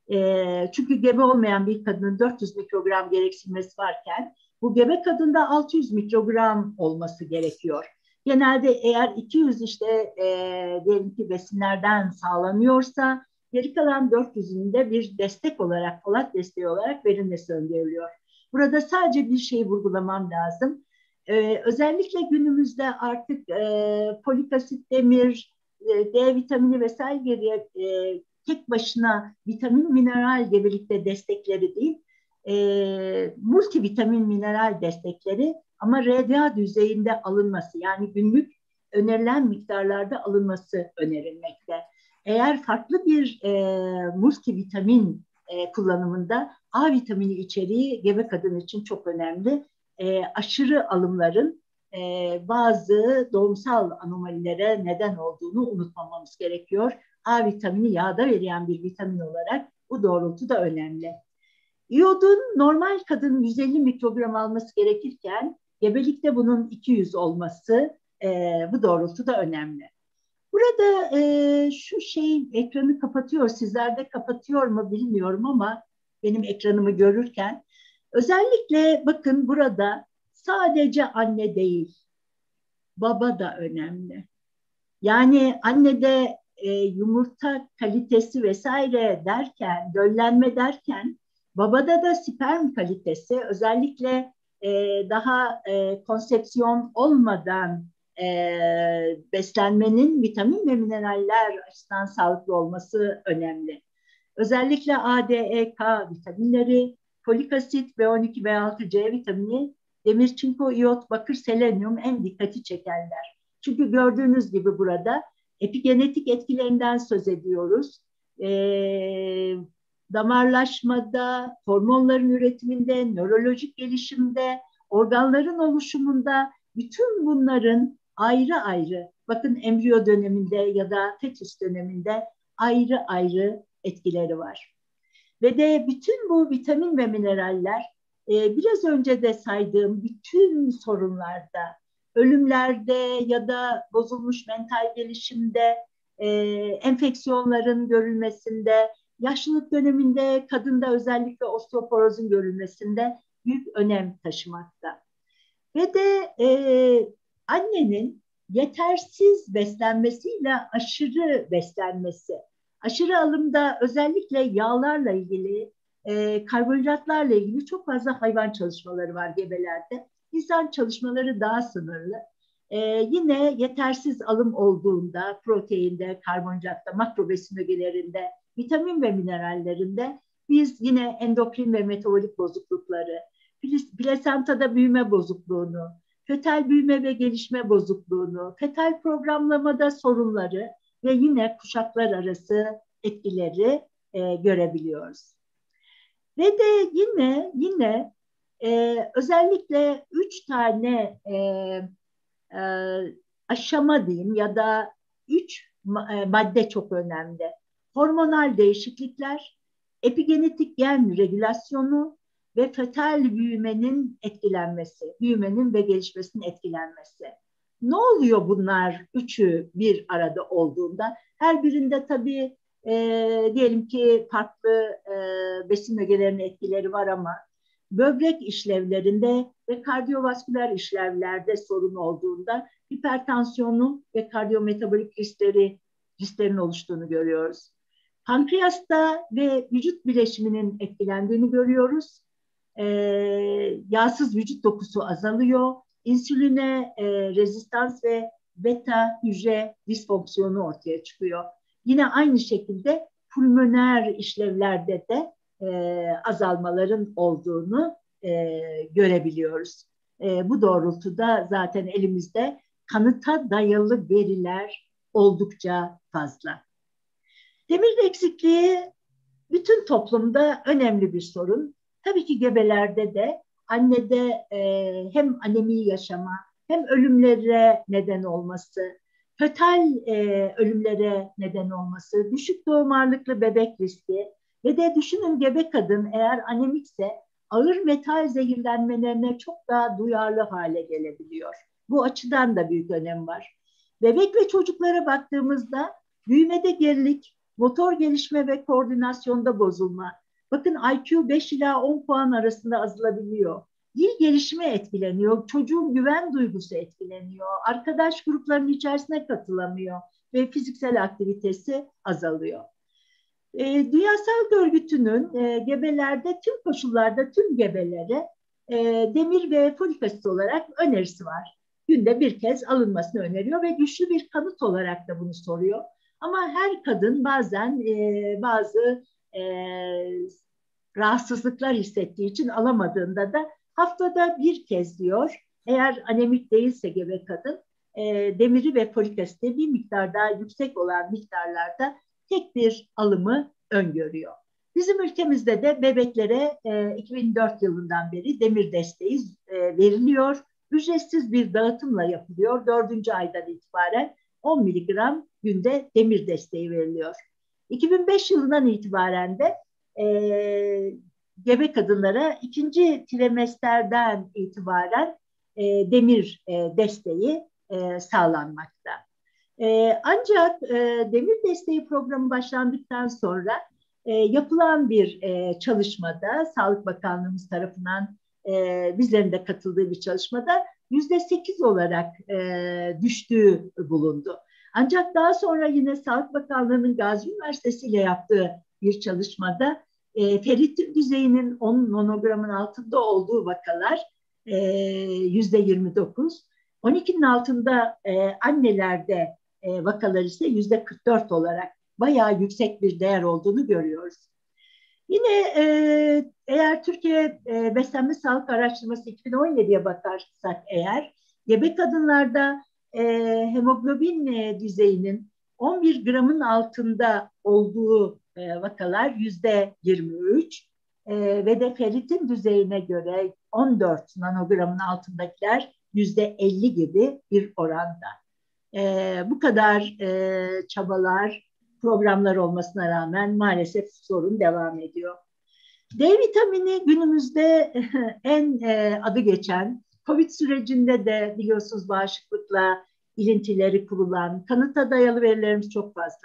Speaker 2: E, çünkü gebe olmayan bir kadının dört yüz mikrogram gereksinmesi varken bu gebe kadında altı yüz mikrogram olması gerekiyor. Genelde eğer iki yüz işte e, diyelim ki besinlerden sağlanıyorsa geri kalan dört yüzünde bir destek olarak, folat desteği olarak verilmesi öneriliyor. Burada sadece bir şey vurgulamam lazım. Ee, özellikle günümüzde artık e, folik asit, demir, e, D vitamini vesaire e, tek başına vitamin, mineral gebelikte destekleri değil, e, multivitamin, mineral destekleri ama R D A düzeyinde alınması, yani günlük önerilen miktarlarda alınması önerilmekte. Eğer farklı bir e, multivitamin e, kullanımında A vitamini içeriği gebe kadın için çok önemli. E, aşırı alımların e, bazı doğumsal anomalilere neden olduğunu unutmamamız gerekiyor. A vitamini yağda verilen bir vitamin olarak bu doğrultuda önemli. İyodun normal kadının yüz elli mikrogram alması gerekirken gebelikte bunun iki yüz olması e, bu doğrultuda önemli. Burada e, şu şey ekranı kapatıyor, sizlerde kapatıyor mu bilmiyorum ama benim ekranımı görürken özellikle bakın burada sadece anne değil, baba da önemli. Yani annede e, yumurta kalitesi vesaire derken, döllenme derken babada da sperm kalitesi özellikle e, daha e, konsepsiyon olmadan e, beslenmenin vitamin ve mineraller açısından sağlıklı olması önemli. Özellikle A, D, E, K vitaminleri, folik asit, B on iki, B altı, C vitamini, demir, çinko, iyot, bakır, selenyum en dikkati çekenler. Çünkü gördüğünüz gibi burada epigenetik etkilerinden söz ediyoruz. E, damarlaşmada, hormonların üretiminde, nörolojik gelişimde, organların oluşumunda bütün bunların ayrı ayrı, bakın embriyo döneminde ya da fetüs döneminde ayrı ayrı etkileri var. Ve de bütün bu vitamin ve mineraller e, biraz önce de saydığım bütün sorunlarda, ölümlerde ya da bozulmuş mental gelişimde, e, enfeksiyonların görülmesinde, yaşlılık döneminde kadında özellikle osteoporozun görülmesinde büyük önem taşımakta. Ve de e, annenin yetersiz beslenmesiyle aşırı beslenmesi. Aşırı alımda özellikle yağlarla ilgili, e, karbonhidratlarla ilgili çok fazla hayvan çalışmaları var gebelerde. İnsan çalışmaları daha sınırlı. E, yine yetersiz alım olduğunda proteinde, karbonhidratta, makrobesin ögelerinde, vitamin ve minerallerinde biz yine endokrin ve metabolik bozuklukları, plasentada büyüme bozukluğunu, fetal büyüme ve gelişme bozukluğunu, fetal programlamada sorunları ve yine kuşaklar arası etkileri e, görebiliyoruz. Ve de yine yine e, özellikle üç tane e, e, aşama diyeyim ya da üç ma- e, madde çok önemli. Hormonal değişiklikler, epigenetik gen regülasyonu ve fetal büyümenin etkilenmesi, büyümenin ve gelişmesinin etkilenmesi. Ne oluyor bunlar üçü bir arada olduğunda? Her birinde tabii e, diyelim ki farklı e, besin ögelerinin etkileri var ama böbrek işlevlerinde ve kardiyovasküler işlevlerde sorun olduğunda hipertansiyonun ve kardiyometabolik riskleri, risklerin oluştuğunu görüyoruz. Pankreasta ve vücut bileşiminin etkilendiğini görüyoruz. E, yağsız vücut dokusu azalıyor. İnsüline e, rezistans ve beta hücre disfonksiyonu ortaya çıkıyor. Yine aynı şekilde pulmoner işlevlerde de e, azalmaların olduğunu e, görebiliyoruz. E, bu doğrultuda zaten elimizde kanıta dayalı veriler oldukça fazla. Demir eksikliği bütün toplumda önemli bir sorun. Tabii ki gebelerde de annede e, hem anemi yaşama hem ölümlere neden olması, fetal e, ölümlere neden olması, düşük doğum ağırlıklı bebek riski ve de düşünün gebe kadın eğer anemikse ağır metal zehirlenmelerine çok daha duyarlı hale gelebiliyor. Bu açıdan da büyük önem var. Bebek ve çocuklara baktığımızda büyümede gerilik, motor gelişme ve koordinasyonda bozulma. Bakın I Q beş ila on puan arasında azalabiliyor. Dil gelişimi etkileniyor, çocuğun güven duygusu etkileniyor, arkadaş gruplarının içerisine katılamıyor ve fiziksel aktivitesi azalıyor. E, Dünya Sağlık Örgütü'nün e, gebelerde tüm koşullarda tüm gebelere e, demir ve folik asit olarak önerisi var. Günde bir kez alınmasını öneriyor ve güçlü bir kanıt olarak da bunu soruyor. Ama her kadın bazen e, bazı e, rahatsızlıklar hissettiği için alamadığında da haftada bir kez diyor. Eğer anemik değilse gebe kadın e, demiri ve folik asiti bir miktar daha yüksek olan miktarlarda tek bir alımı öngörüyor. Bizim ülkemizde de bebeklere e, iki bin dört yılından beri demir desteği e, veriliyor. Ücretsiz bir dağıtımla yapılıyor. Dördüncü aydan itibaren on miligram günde demir desteği veriliyor. iki bin beş yılından itibaren de e, gebe kadınlara ikinci trimesterden itibaren e, demir e, desteği e, sağlanmakta. E, ancak e, demir desteği programı başlandıktan sonra e, yapılan bir e, çalışmada, Sağlık Bakanlığımız tarafından e, bizlerin de katıldığı bir çalışmada yüzde sekiz olarak e, düştüğü bulundu. Ancak daha sonra yine Sağlık Bakanlığı'nın Gazi Üniversitesi ile yaptığı bir çalışmada e, ferritin düzeyinin on nanogramın altında olduğu vakalar e, yüzde yirmi dokuz, on ikinin altında e, annelerde e, vakalar ise yüzde kırk dört olarak bayağı yüksek bir değer olduğunu görüyoruz. Yine e, eğer Türkiye e, Beslenme Sağlık Araştırması iki bin on yediye bakarsak eğer gebe kadınlarda e, hemoglobin e, düzeyinin on bir gramın altında olduğu e, vakalar yüzde yirmi üç e, ve de ferritin düzeyine göre on dört nanogramın altındakiler yüzde elli gibi bir oranda. E, bu kadar e, çabalar, programlar olmasına rağmen maalesef sorun devam ediyor. D vitamini günümüzde en e, adı geçen, COVID sürecinde de biliyorsunuz bağışıklıkla ilintileri kurulan, kanıta dayalı verilerimiz çok fazla.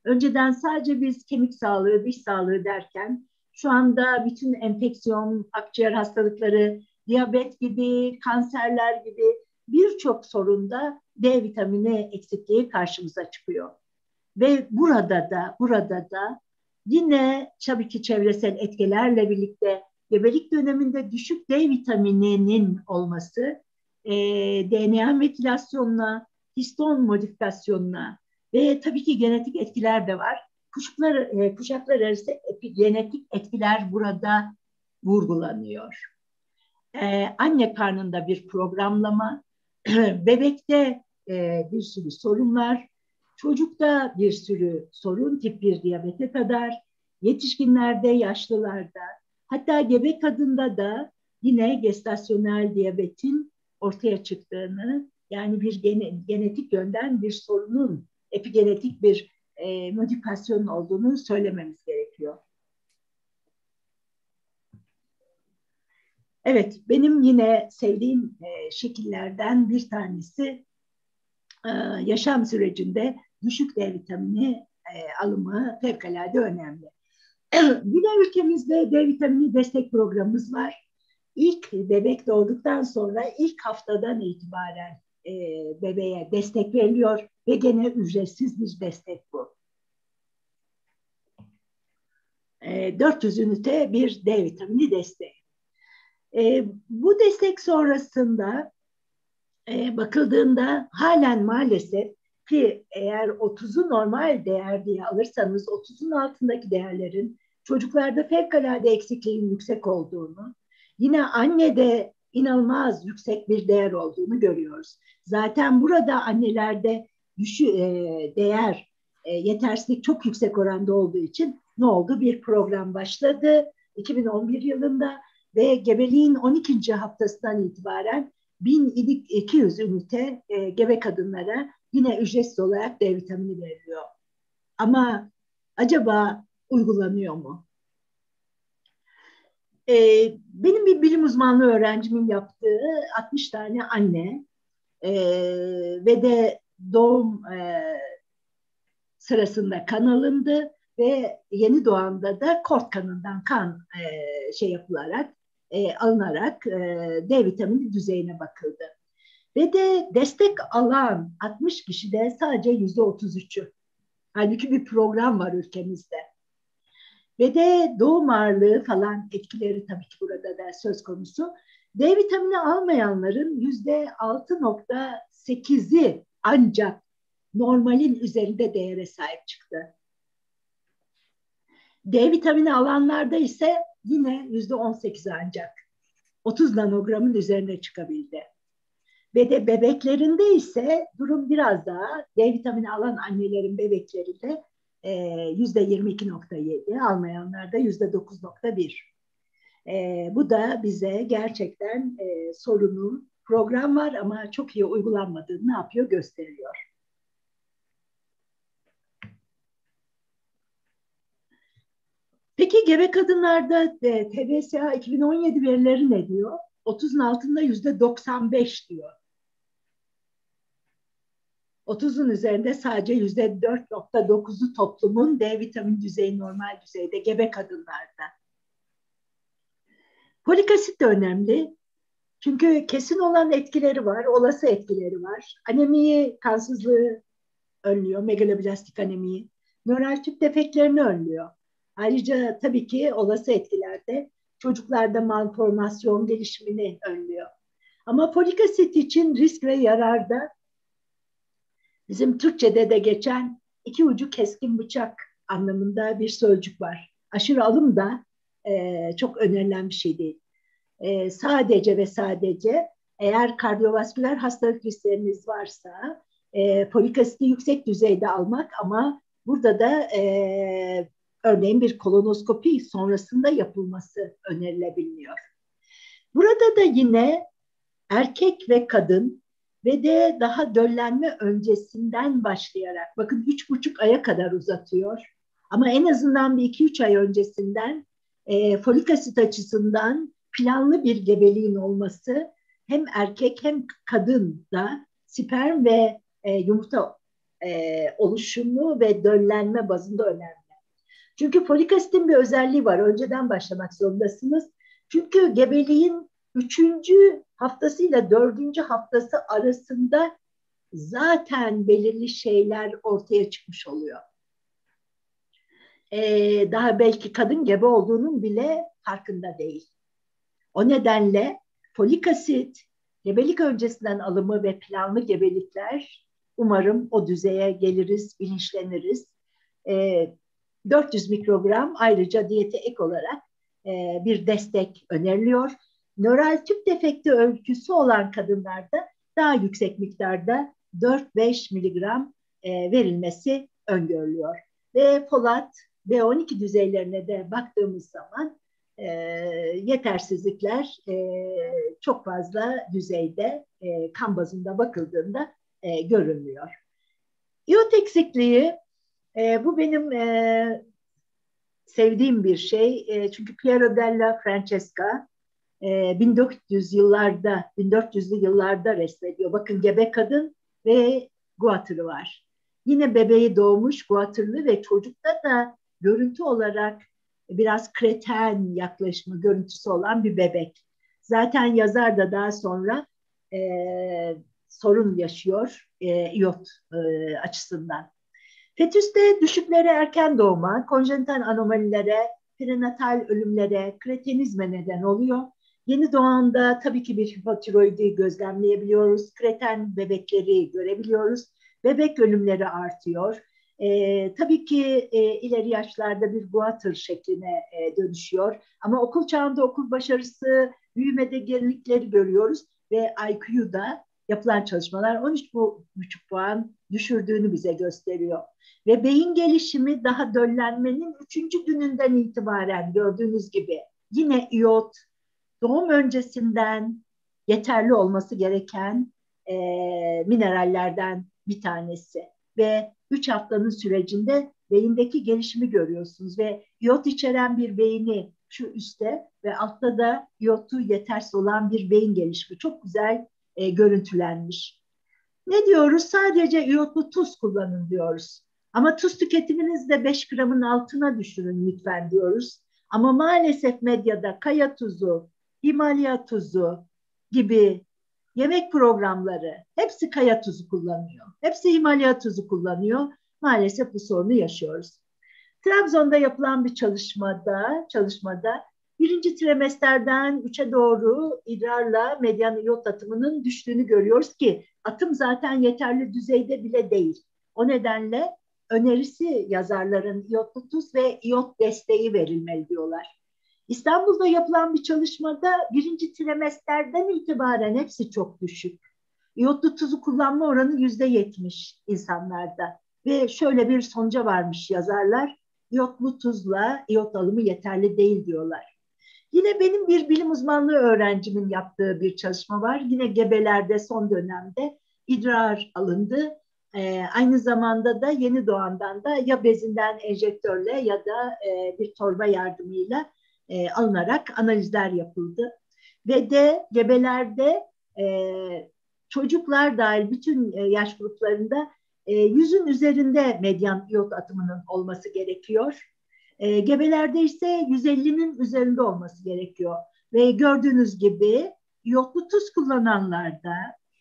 Speaker 2: Önceden sadece biz kemik sağlığı, diş sağlığı derken şu anda bütün enfeksiyon, akciğer hastalıkları, diyabet gibi, kanserler gibi birçok sorunda D vitamini eksikliği karşımıza çıkıyor. Ve burada da burada da yine tabii ki çevresel etkilerle birlikte gebelik döneminde düşük D vitamininin olması e, D N A metilasyonuna, histon modifikasyonuna ve tabii ki genetik etkiler de var. Kuşaklar, e, kuşaklar arası epigenetik etkiler burada vurgulanıyor. E, anne karnında bir programlama, bebekte e, bir sürü sorunlar, çocukta bir sürü sorun, tip bir diyabete kadar, yetişkinlerde, yaşlılarda, hatta gebe kadında da yine gestasyonel diyabetin ortaya çıktığını, yani bir gene, genetik yönden bir sorunun, epigenetik bir e, modifikasyon olduğunu söylememiz gerekiyor. Evet, benim yine sevdiğim e, şekillerden bir tanesi e, yaşam sürecinde düşük D vitamini e, alımı fevkalade önemli. Yine ülkemizde D vitamini destek programımız var. İlk bebek doğduktan sonra ilk haftadan itibaren e, bebeğe destek veriliyor ve gene ücretsiz bir destek bu. E, dört yüz ünite bir D vitamini desteği. E, bu destek sonrasında e, bakıldığında halen maalesef ki eğer otuzu normal değer diye alırsanız otuzun altındaki değerlerin çocuklarda fevkalade eksikliğin yüksek olduğunu, yine annede inanılmaz yüksek bir değer olduğunu görüyoruz. Zaten burada annelerde düşü, e, değer e, yetersizlik çok yüksek oranda olduğu için ne oldu? Bir program başladı iki bin on bir yılında ve gebeliğin on ikinci haftasından itibaren bin iki yüz ünite e, gebe kadınlara yine ücretsiz olarak D vitamini veriliyor. Ama acaba uygulanıyor mu? E, benim bir bilim uzmanlığı öğrencimin yaptığı altmış tane anne e, ve de doğum e, sırasında kan alındı ve yeni doğanda da kort kanından kan e, şey yapılarak e, alınarak e, D vitamini düzeyine bakıldı. Ve de destek alan altmış kişide sadece yüzde otuz üçü. Halbuki bir program var ülkemizde. Ve de doğum ağırlığı falan etkileri tabii ki burada da söz konusu. D vitamini almayanların yüzde altı nokta sekizi ancak normalin üzerinde değere sahip çıktı. D vitamini alanlarda ise yine yüzde on sekiz ancak otuz nanogramın üzerine çıkabildi. Ve de bebeklerinde ise durum biraz daha D vitamini alan annelerin bebeklerinde yüzde yirmi iki nokta yedi, almayanlarda yüzde dokuz nokta bir. E, bu da bize gerçekten e, sorunun program var ama çok iyi uygulanmadığını ne yapıyor gösteriyor. Peki gebe kadınlarda e, T B S A iki bin on yedi verileri ne diyor? otuzun altında yüzde doksan beş diyor. otuzun üzerinde sadece yüzde dört nokta dokuzu toplumun D vitamini düzeyi normal düzeyde gebe kadınlarda. Folik asit de önemli. Çünkü kesin olan etkileri var, olası etkileri var. Anemiyi, kansızlığı önlüyor, megaloblastik anemiyi. Nöral tüp defeklerini önlüyor. Ayrıca tabii ki olası etkilerde çocuklarda malformasyon gelişimini önlüyor. Ama folik asit için risk ve yararda bizim Türkçe'de de geçen iki ucu keskin bıçak anlamında bir sözcük var. Aşırı alım da e, çok önerilen bir şey değil. E, sadece ve sadece eğer kardiyovasküler hastalık riskleriniz varsa e, folik asiti yüksek düzeyde almak ama burada da e, örneğin bir kolonoskopi sonrasında yapılması önerilebiliyor. Burada da yine erkek ve kadın ve de daha döllenme öncesinden başlayarak, bakın üç buçuk aya kadar uzatıyor ama en azından bir iki üç ay öncesinden e, folik asit açısından planlı bir gebeliğin olması hem erkek hem kadın da sperm ve e, yumurta e, oluşumu ve döllenme bazında önemli. Çünkü folik asitin bir özelliği var. Önceden başlamak zorundasınız. Çünkü gebeliğin üçüncü haftasıyla dördüncü haftası arasında zaten belirli şeyler ortaya çıkmış oluyor. Ee, daha belki kadın gebe olduğunun bile farkında değil. O nedenle folik asit, gebelik öncesinden alımı ve planlı gebelikler, umarım o düzeye geliriz, bilinçleniriz. Ee, dört yüz mikrogram ayrıca diyete ek olarak e, bir destek öneriliyor. Nöral tüp defekti öyküsü olan kadınlarda daha yüksek miktarda dört beş miligram e, verilmesi öngörülüyor. Ve folat, B on iki düzeylerine de baktığımız zaman e, yetersizlikler e, çok fazla düzeyde e, kan bazında bakıldığında e, görünmüyor. İyot eksikliği, e, bu benim e, sevdiğim bir şey. E, çünkü Piero della Francesca e, bin dört yüz yıllarda, bin dört yüzlü yıllarda resmediyor. Bakın gebe kadın ve guatırı var. Yine bebeği doğmuş guatırlı ve çocukta da görüntü olarak biraz kreten yaklaşımı görüntüsü olan bir bebek. Zaten yazar da daha sonra e, sorun yaşıyor e, iyot e, açısından. Fetüste düşüklere erken doğma, konjenital anomalilere, prenatal ölümlere, kretenizme neden oluyor. Yeni doğanda tabii ki bir hipotiroidi gözlemleyebiliyoruz. Kreten bebekleri görebiliyoruz. Bebek ölümleri artıyor. Ee, tabii ki e, ileri yaşlarda bir guatr şekline e, dönüşüyor. Ama okul çağında okul başarısı, büyümede gerilikleri görüyoruz. Ve I Q'da yapılan çalışmalar on üç buçuk puan düşürdüğünü bize gösteriyor. Ve beyin gelişimi daha döllenmenin üçüncü gününden itibaren gördüğünüz gibi yine iyot doğum öncesinden yeterli olması gereken e, minerallerden bir tanesi. Ve üç haftanın sürecinde beyindeki gelişimi görüyorsunuz ve iyot içeren bir beyni şu üstte ve altta da iyotu yetersiz olan bir beyin gelişimi çok güzel e, görüntülenmiş. Ne diyoruz? Sadece iyotlu tuz kullanın diyoruz. Ama tuz tüketiminizi de beş gramın altına düşürün lütfen diyoruz. Ama maalesef medyada kaya tuzu, Himalaya tuzu gibi yemek programları hepsi kaya tuzu kullanıyor. Hepsi Himalaya tuzu kullanıyor. Maalesef bu sorunu yaşıyoruz. Trabzon'da yapılan bir çalışmada, çalışmada birinci trimesterden üçe doğru idrarla medyan iyot atımının düştüğünü görüyoruz ki atım zaten yeterli düzeyde bile değil. O nedenle önerisi yazarların iyotlu tuz ve iyot desteği verilmeli diyorlar. İstanbul'da yapılan bir çalışmada birinci trimesterden itibaren hepsi çok düşük. İyotlu tuzu kullanma oranı yüzde yetmiş insanlarda. Ve şöyle bir sonuca varmış yazarlar. İyotlu tuzla iyot alımı yeterli değil diyorlar. Yine benim bir bilim uzmanlığı öğrencimin yaptığı bir çalışma var. Yine gebelerde son dönemde idrar alındı. Ee, aynı zamanda da yeni doğandan da ya bezinden enjektörle ya da e, bir torba yardımıyla e, alınarak analizler yapıldı. Ve de gebelerde e, çocuklar dahil bütün e, yaş gruplarında e, yüzün üzerinde medyan iyot atımının olması gerekiyor. E, gebelerde ise yüz ellinin üzerinde olması gerekiyor. Ve gördüğünüz gibi iyotlu tuz kullananlarda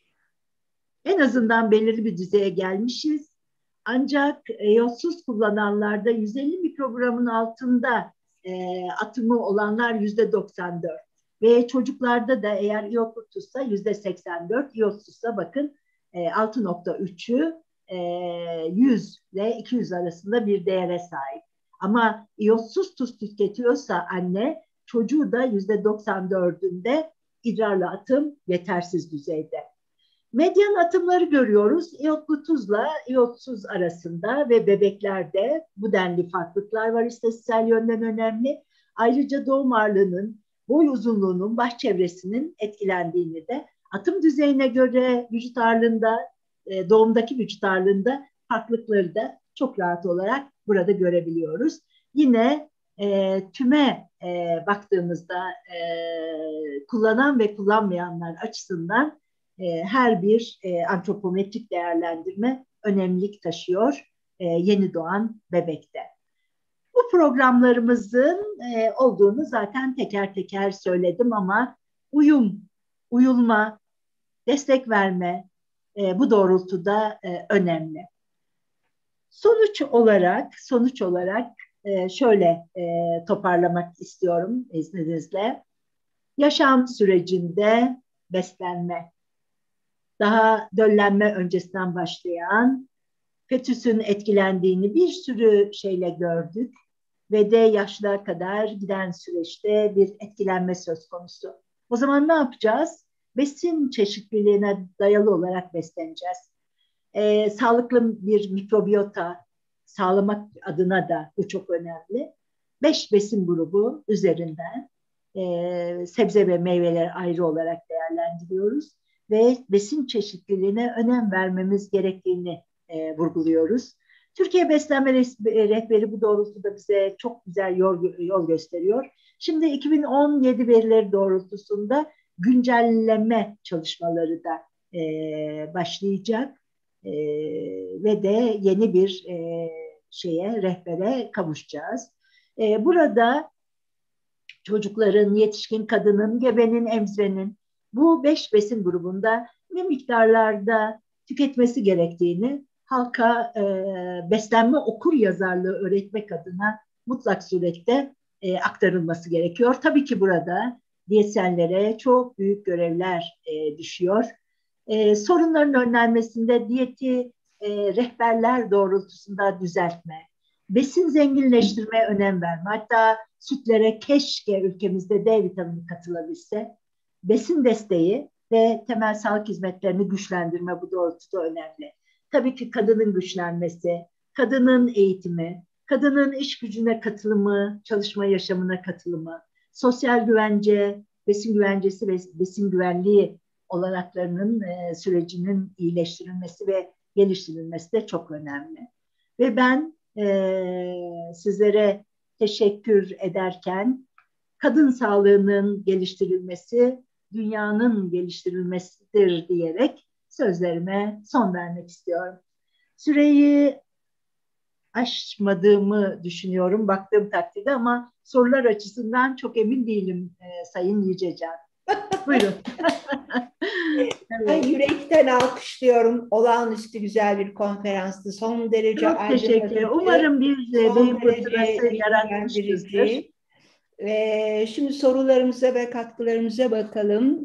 Speaker 2: en azından belirli bir düzeye gelmişiz. Ancak iyotsuz kullananlarda yüz elli mikrogramın altında e, atımı olanlar yüzde doksan dört. Ve çocuklarda da eğer iyotlu tuzsa yüzde seksen dört, iyotsuzsa bakın e, altı nokta üçü e, yüz ile iki yüz arasında bir değere sahip. Ama iyotsuz tuz tüketiyorsa anne, çocuğu da yüzde doksan dördünde idrarlı atım yetersiz düzeyde. Medyan atımları görüyoruz. İyotlu tuzla iyotsuz arasında ve bebeklerde bu denli farklılıklar var istatistiksel yönden önemli. Ayrıca doğum ağırlığının, boy uzunluğunun, baş çevresinin etkilendiğini de atım düzeyine göre vücut ağırlığında, doğumdaki vücut ağırlığında farklılıkları da çok rahat olarak burada görebiliyoruz. Yine e, tüme e, baktığımızda e, kullanan ve kullanmayanlar açısından e, her bir e, antropometrik değerlendirme önemlilik taşıyor e, yeni doğan bebekte. Bu programlarımızın e, olduğunu zaten teker teker söyledim ama uyum, uyulma, destek verme e, bu doğrultuda e, önemli. Sonuç olarak, sonuç olarak e, şöyle e, toparlamak istiyorum izninizle. Yaşam sürecinde beslenme, daha döllenme öncesinden başlayan, fetüsün etkilendiğini bir sürü şeyle gördük ve de yaşlığa kadar giden süreçte bir etkilenme söz konusu. O zaman ne yapacağız? Besin çeşitliliğine dayalı olarak besleneceğiz. Ee, sağlıklı bir mikrobiyota sağlamak adına da bu çok önemli. Beş besin grubu üzerinden e, sebze ve meyveler ayrı olarak değerlendiriyoruz ve besin çeşitliliğine önem vermemiz gerektiğini e, vurguluyoruz. Türkiye Beslenme Rehberi bu doğrultuda bize çok güzel yol, yol gösteriyor. Şimdi iki bin on yedi verileri doğrultusunda güncelleme çalışmaları da e, başlayacak e, ve de yeni bir e, şeye, rehbere kavuşacağız. E, burada çocukların, yetişkin kadının, gebenin, emzirenin bu beş besin grubunda ne miktarlarda tüketmesi gerektiğini halka e, beslenme okur yazarlığı öğretmek adına mutlak surette e, aktarılması gerekiyor. Tabii ki burada diyetisyenlere çok büyük görevler e, düşüyor. E, sorunların önlenmesinde diyeti e, rehberler doğrultusunda düzeltme, besin zenginleştirmeye önem verme. Hatta sütlere keşke ülkemizde D vitamini katılabilse. Besin desteği ve temel sağlık hizmetlerini güçlendirme bu doğrultuda önemli. Tabii ki kadının güçlenmesi, kadının eğitimi, kadının iş gücüne katılımı, çalışma yaşamına katılımı, sosyal güvence, besin güvencesi ve besin güvenliği olanaklarının e, sürecinin iyileştirilmesi ve geliştirilmesi de çok önemli. Ve ben e, sizlere teşekkür ederken kadın sağlığının geliştirilmesi dünyanın geliştirilmesidir diyerek sözlerime son vermek istiyorum. Süreyi aşmadığımı düşünüyorum baktığım takdirde ama sorular açısından çok emin değilim e, Sayın Yücecan. Buyurun.
Speaker 1: Evet. Ben yürekten alkışlıyorum. Olağanüstü güzel bir konferanstı. Son derece
Speaker 2: çok teşekkür. Umarım bir beyin fırtınası yaratmışızdır.
Speaker 1: Ee, şimdi sorularımıza ve katkılarımıza bakalım.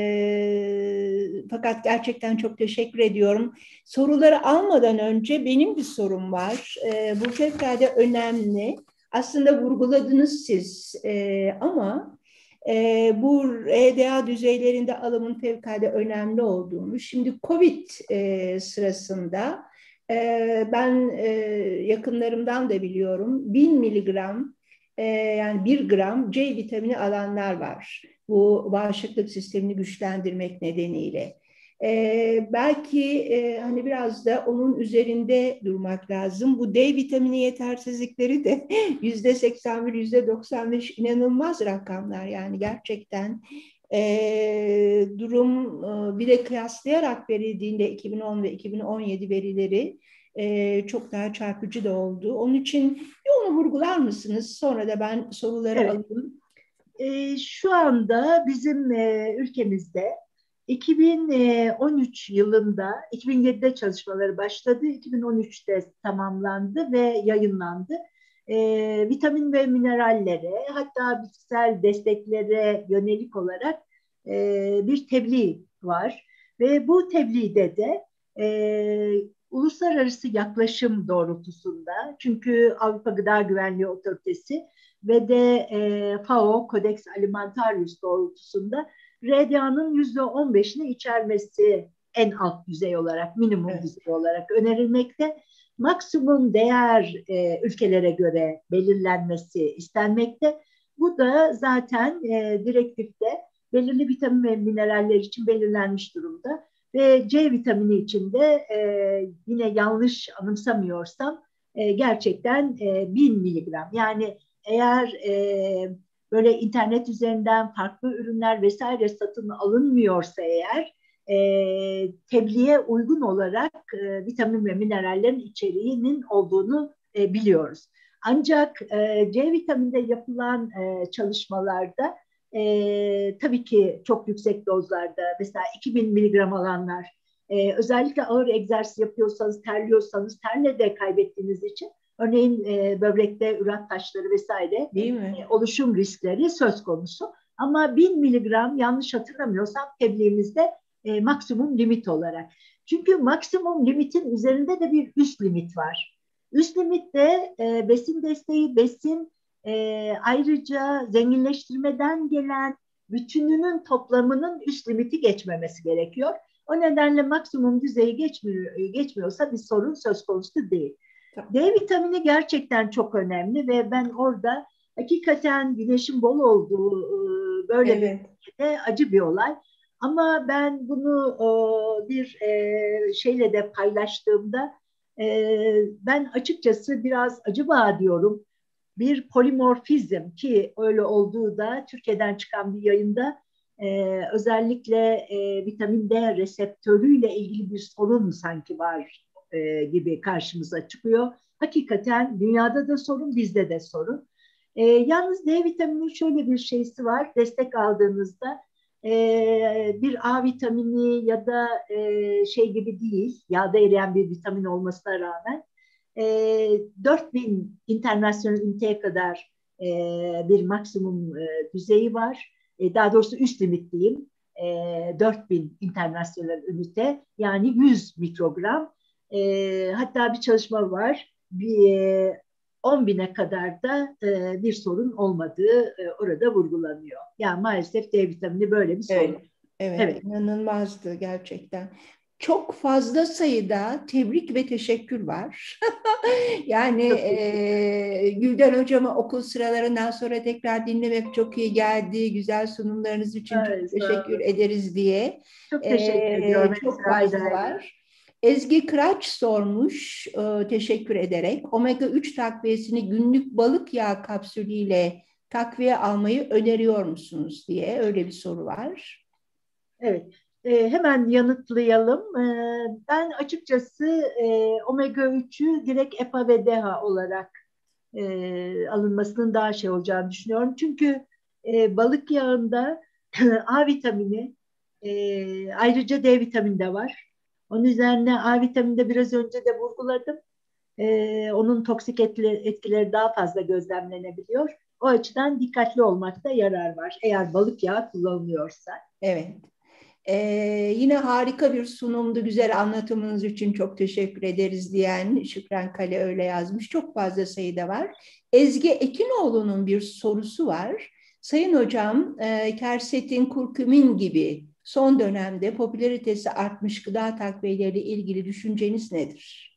Speaker 1: Ee, fakat gerçekten çok teşekkür ediyorum. Soruları almadan önce benim bir sorum var. Ee, bu fevkalade önemli. Aslında vurguladınız siz ee, ama e, bu R D A düzeylerinde alımın fevkalade önemli olduğunu. Şimdi COVID e, sırasında e, ben e, yakınlarımdan da biliyorum. bin miligram Ee, yani bir gram C vitamini alanlar var. Bu bağışıklık sistemini güçlendirmek nedeniyle. Ee, belki e, hani biraz da onun üzerinde durmak lazım. Bu D vitamini yetersizlikleri de yüzde seksen bir, yüzde doksan beş inanılmaz rakamlar. Yani gerçekten e, durum e, bir de kıyaslayarak verildiğinde iki bin on ve iki bin on yedi verileri e, çok daha çarpıcı da oldu. Onun için bir onu vurgular mısınız? Sonra da ben soruları
Speaker 2: evet.
Speaker 1: alayım.
Speaker 2: E, şu anda bizim e, ülkemizde iki bin on üç yılında, iki bin yedide çalışmaları başladı, iki bin on üçte tamamlandı ve yayınlandı. E, vitamin ve minerallere, hatta bitkisel desteklere yönelik olarak e, bir tebliğ var. Ve bu tebliğde de e, uluslararası yaklaşım doğrultusunda, çünkü Avrupa Gıda Güvenliği Otoritesi ve de e, FAO Codex Alimentarius doğrultusunda R D A'nın yüzde on beşini içermesi en alt düzey olarak, minimum evet. düzey olarak önerilmekte. Maksimum değer e, ülkelere göre belirlenmesi istenmekte. Bu da zaten e, direktifte belirli vitamin ve mineraller için belirlenmiş durumda. Ve C vitamini için de e, yine yanlış anımsamıyorsam e, gerçekten e, bin miligram. Yani eğer e, böyle internet üzerinden farklı ürünler vesaire satın alınmıyorsa eğer e, tebliğe uygun olarak e, vitamin ve minerallerin içeriğinin olduğunu e, biliyoruz. Ancak e, C vitaminde yapılan e, çalışmalarda e, tabii ki çok yüksek dozlarda, mesela iki bin miligram alanlar, e, özellikle ağır egzersiz yapıyorsanız, terliyorsanız, terle de kaybettiğiniz için örneğin e, böbrekte üret taşları vesaire
Speaker 1: Değil mi?
Speaker 2: e, oluşum riskleri söz konusu. Ama bin miligram, yanlış hatırlamıyorsam, tebliğimizde e, maksimum limit olarak. Çünkü maksimum limitin üzerinde de bir üst limit var. Üst limitte e, besin desteği, besin e, ayrıca zenginleştirmeden gelen bütününün toplamının üst limiti geçmemesi gerekiyor. O nedenle maksimum düzeyi geçmiyor, geçmiyorsa bir sorun söz konusu değil.
Speaker 1: Tamam.
Speaker 2: D vitamini gerçekten çok önemli ve ben orada hakikaten güneşin bol olduğu e, böyle
Speaker 1: Evet.
Speaker 2: bir ülkede acı bir olay. Ama ben bunu e, bir e, şeyle de paylaştığımda e, ben açıkçası biraz acaba diyorum, bir polimorfizm, ki öyle olduğu da Türkiye'den çıkan bir yayında e, özellikle e, vitamin D reseptörüyle ilgili bir sorun sanki var e, gibi karşımıza çıkıyor. Hakikaten dünyada da sorun, bizde de sorun. E, yalnız D vitaminin şöyle bir şeysi var. Destek aldığınızda e, bir A vitamini ya da e, şey gibi değil, yağda eriyen bir vitamin olmasına rağmen e, dört bin internasyonel üniteye kadar e, bir maksimum e, düzeyi var. E, daha doğrusu üst limit diyeyim. E, dört bin internasyonel ünite, yani yüz mikrogram. E, hatta bir çalışma var. Bir, e, on bine kadar da e, bir sorun olmadığı e, orada vurgulanıyor. Yani maalesef D vitamini böyle bir sorun.
Speaker 1: Evet, evet,
Speaker 2: Evet.
Speaker 1: inanılmazdı gerçekten. Çok fazla sayıda tebrik ve teşekkür var. Yani
Speaker 2: Çok teşekkür
Speaker 1: e, Gülden Hocama okul sıralarından sonra tekrar dinlemek çok iyi geldi. Güzel sunumlarınız için çok
Speaker 2: ederim.
Speaker 1: teşekkür ederiz diye.
Speaker 2: Çok teşekkür
Speaker 1: E,
Speaker 2: ediyorum.
Speaker 1: çok
Speaker 2: Hepsi ayrı
Speaker 1: fazla
Speaker 2: ayrı.
Speaker 1: var. Ezgi Kıraç sormuş, e, teşekkür ederek. Omega üç takviyesini günlük balık yağı kapsülüyle takviye almayı öneriyor musunuz diye öyle bir soru var.
Speaker 2: Evet, e, hemen yanıtlayalım. E, ben açıkçası e, omega üçü direkt EPA ve DHA olarak e, alınmasının daha şey olacağını düşünüyorum. Çünkü e, balık yağında A vitamini, e, ayrıca D vitamini de var. Onun üzerine A vitamini de biraz önce de vurguladım. E, onun toksik etkileri, etkileri daha fazla gözlemlenebiliyor. O açıdan dikkatli olmakta yarar var, eğer balık yağı kullanılıyorsa.
Speaker 1: Evet. Ee, yine harika bir sunumdu. Güzel anlatımınız için çok teşekkür ederiz diyen Şükran Kale öyle yazmış. Çok fazla sayıda var. Ezgi Ekinoğlu'nun bir sorusu var. Sayın Hocam, e, kersetin, kurkumin gibi son dönemde popülaritesi artmış gıda takviyeleriyle ilgili düşünceniz nedir?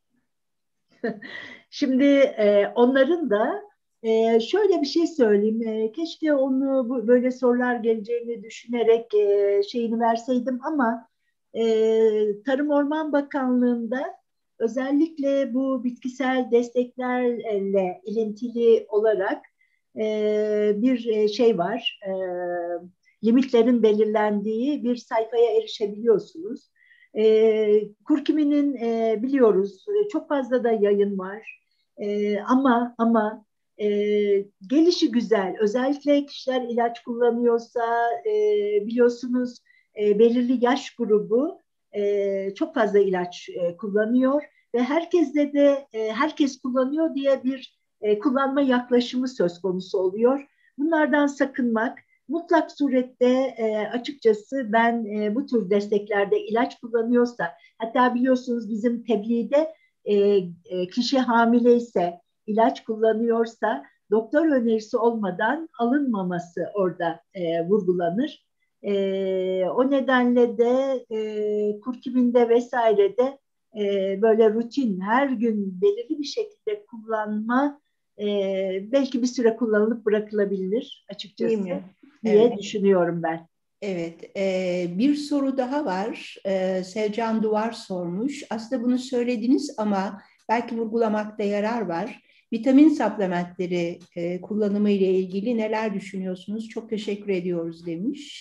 Speaker 2: Şimdi e, onların da e, şöyle bir şey söyleyeyim. E, keşke onu bu, böyle sorular geleceğini düşünerek e, şeyini verseydim, ama e, Tarım Orman Bakanlığı'nda özellikle bu bitkisel desteklerle ilintili olarak e, bir e, şey var. E, limitlerin belirlendiği bir sayfaya erişebiliyorsunuz. E, Kurkumin'in e, biliyoruz çok fazla da yayın var. E, ama ama e, gelişi güzel. Özellikle kişiler ilaç kullanıyorsa e, biliyorsunuz e, belirli yaş grubu e, çok fazla ilaç e, kullanıyor ve herkeste de e, herkes kullanıyor diye bir e, kullanma yaklaşımı söz konusu oluyor. Bunlardan sakınmak, mutlak surette e, açıkçası ben e, bu tür desteklerde ilaç kullanıyorsa, hatta biliyorsunuz bizim tebliğde e, e, kişi hamileyse, ilaç kullanıyorsa doktor önerisi olmadan alınmaması orada e, vurgulanır. E, o nedenle de e, kurkiminde vesairede e, böyle rutin her gün belirli bir şekilde kullanma e, belki bir süre kullanılıp bırakılabilir
Speaker 1: Değil
Speaker 2: açıkçası
Speaker 1: mi?
Speaker 2: diye
Speaker 1: Evet.
Speaker 2: düşünüyorum ben.
Speaker 1: Evet, e, bir soru daha var. E, Sevcan Duvar sormuş. Aslında bunu söylediniz ama belki vurgulamakta yarar var. Vitamin supplementleri e, kullanımı ile ilgili neler düşünüyorsunuz? Çok teşekkür ediyoruz demiş.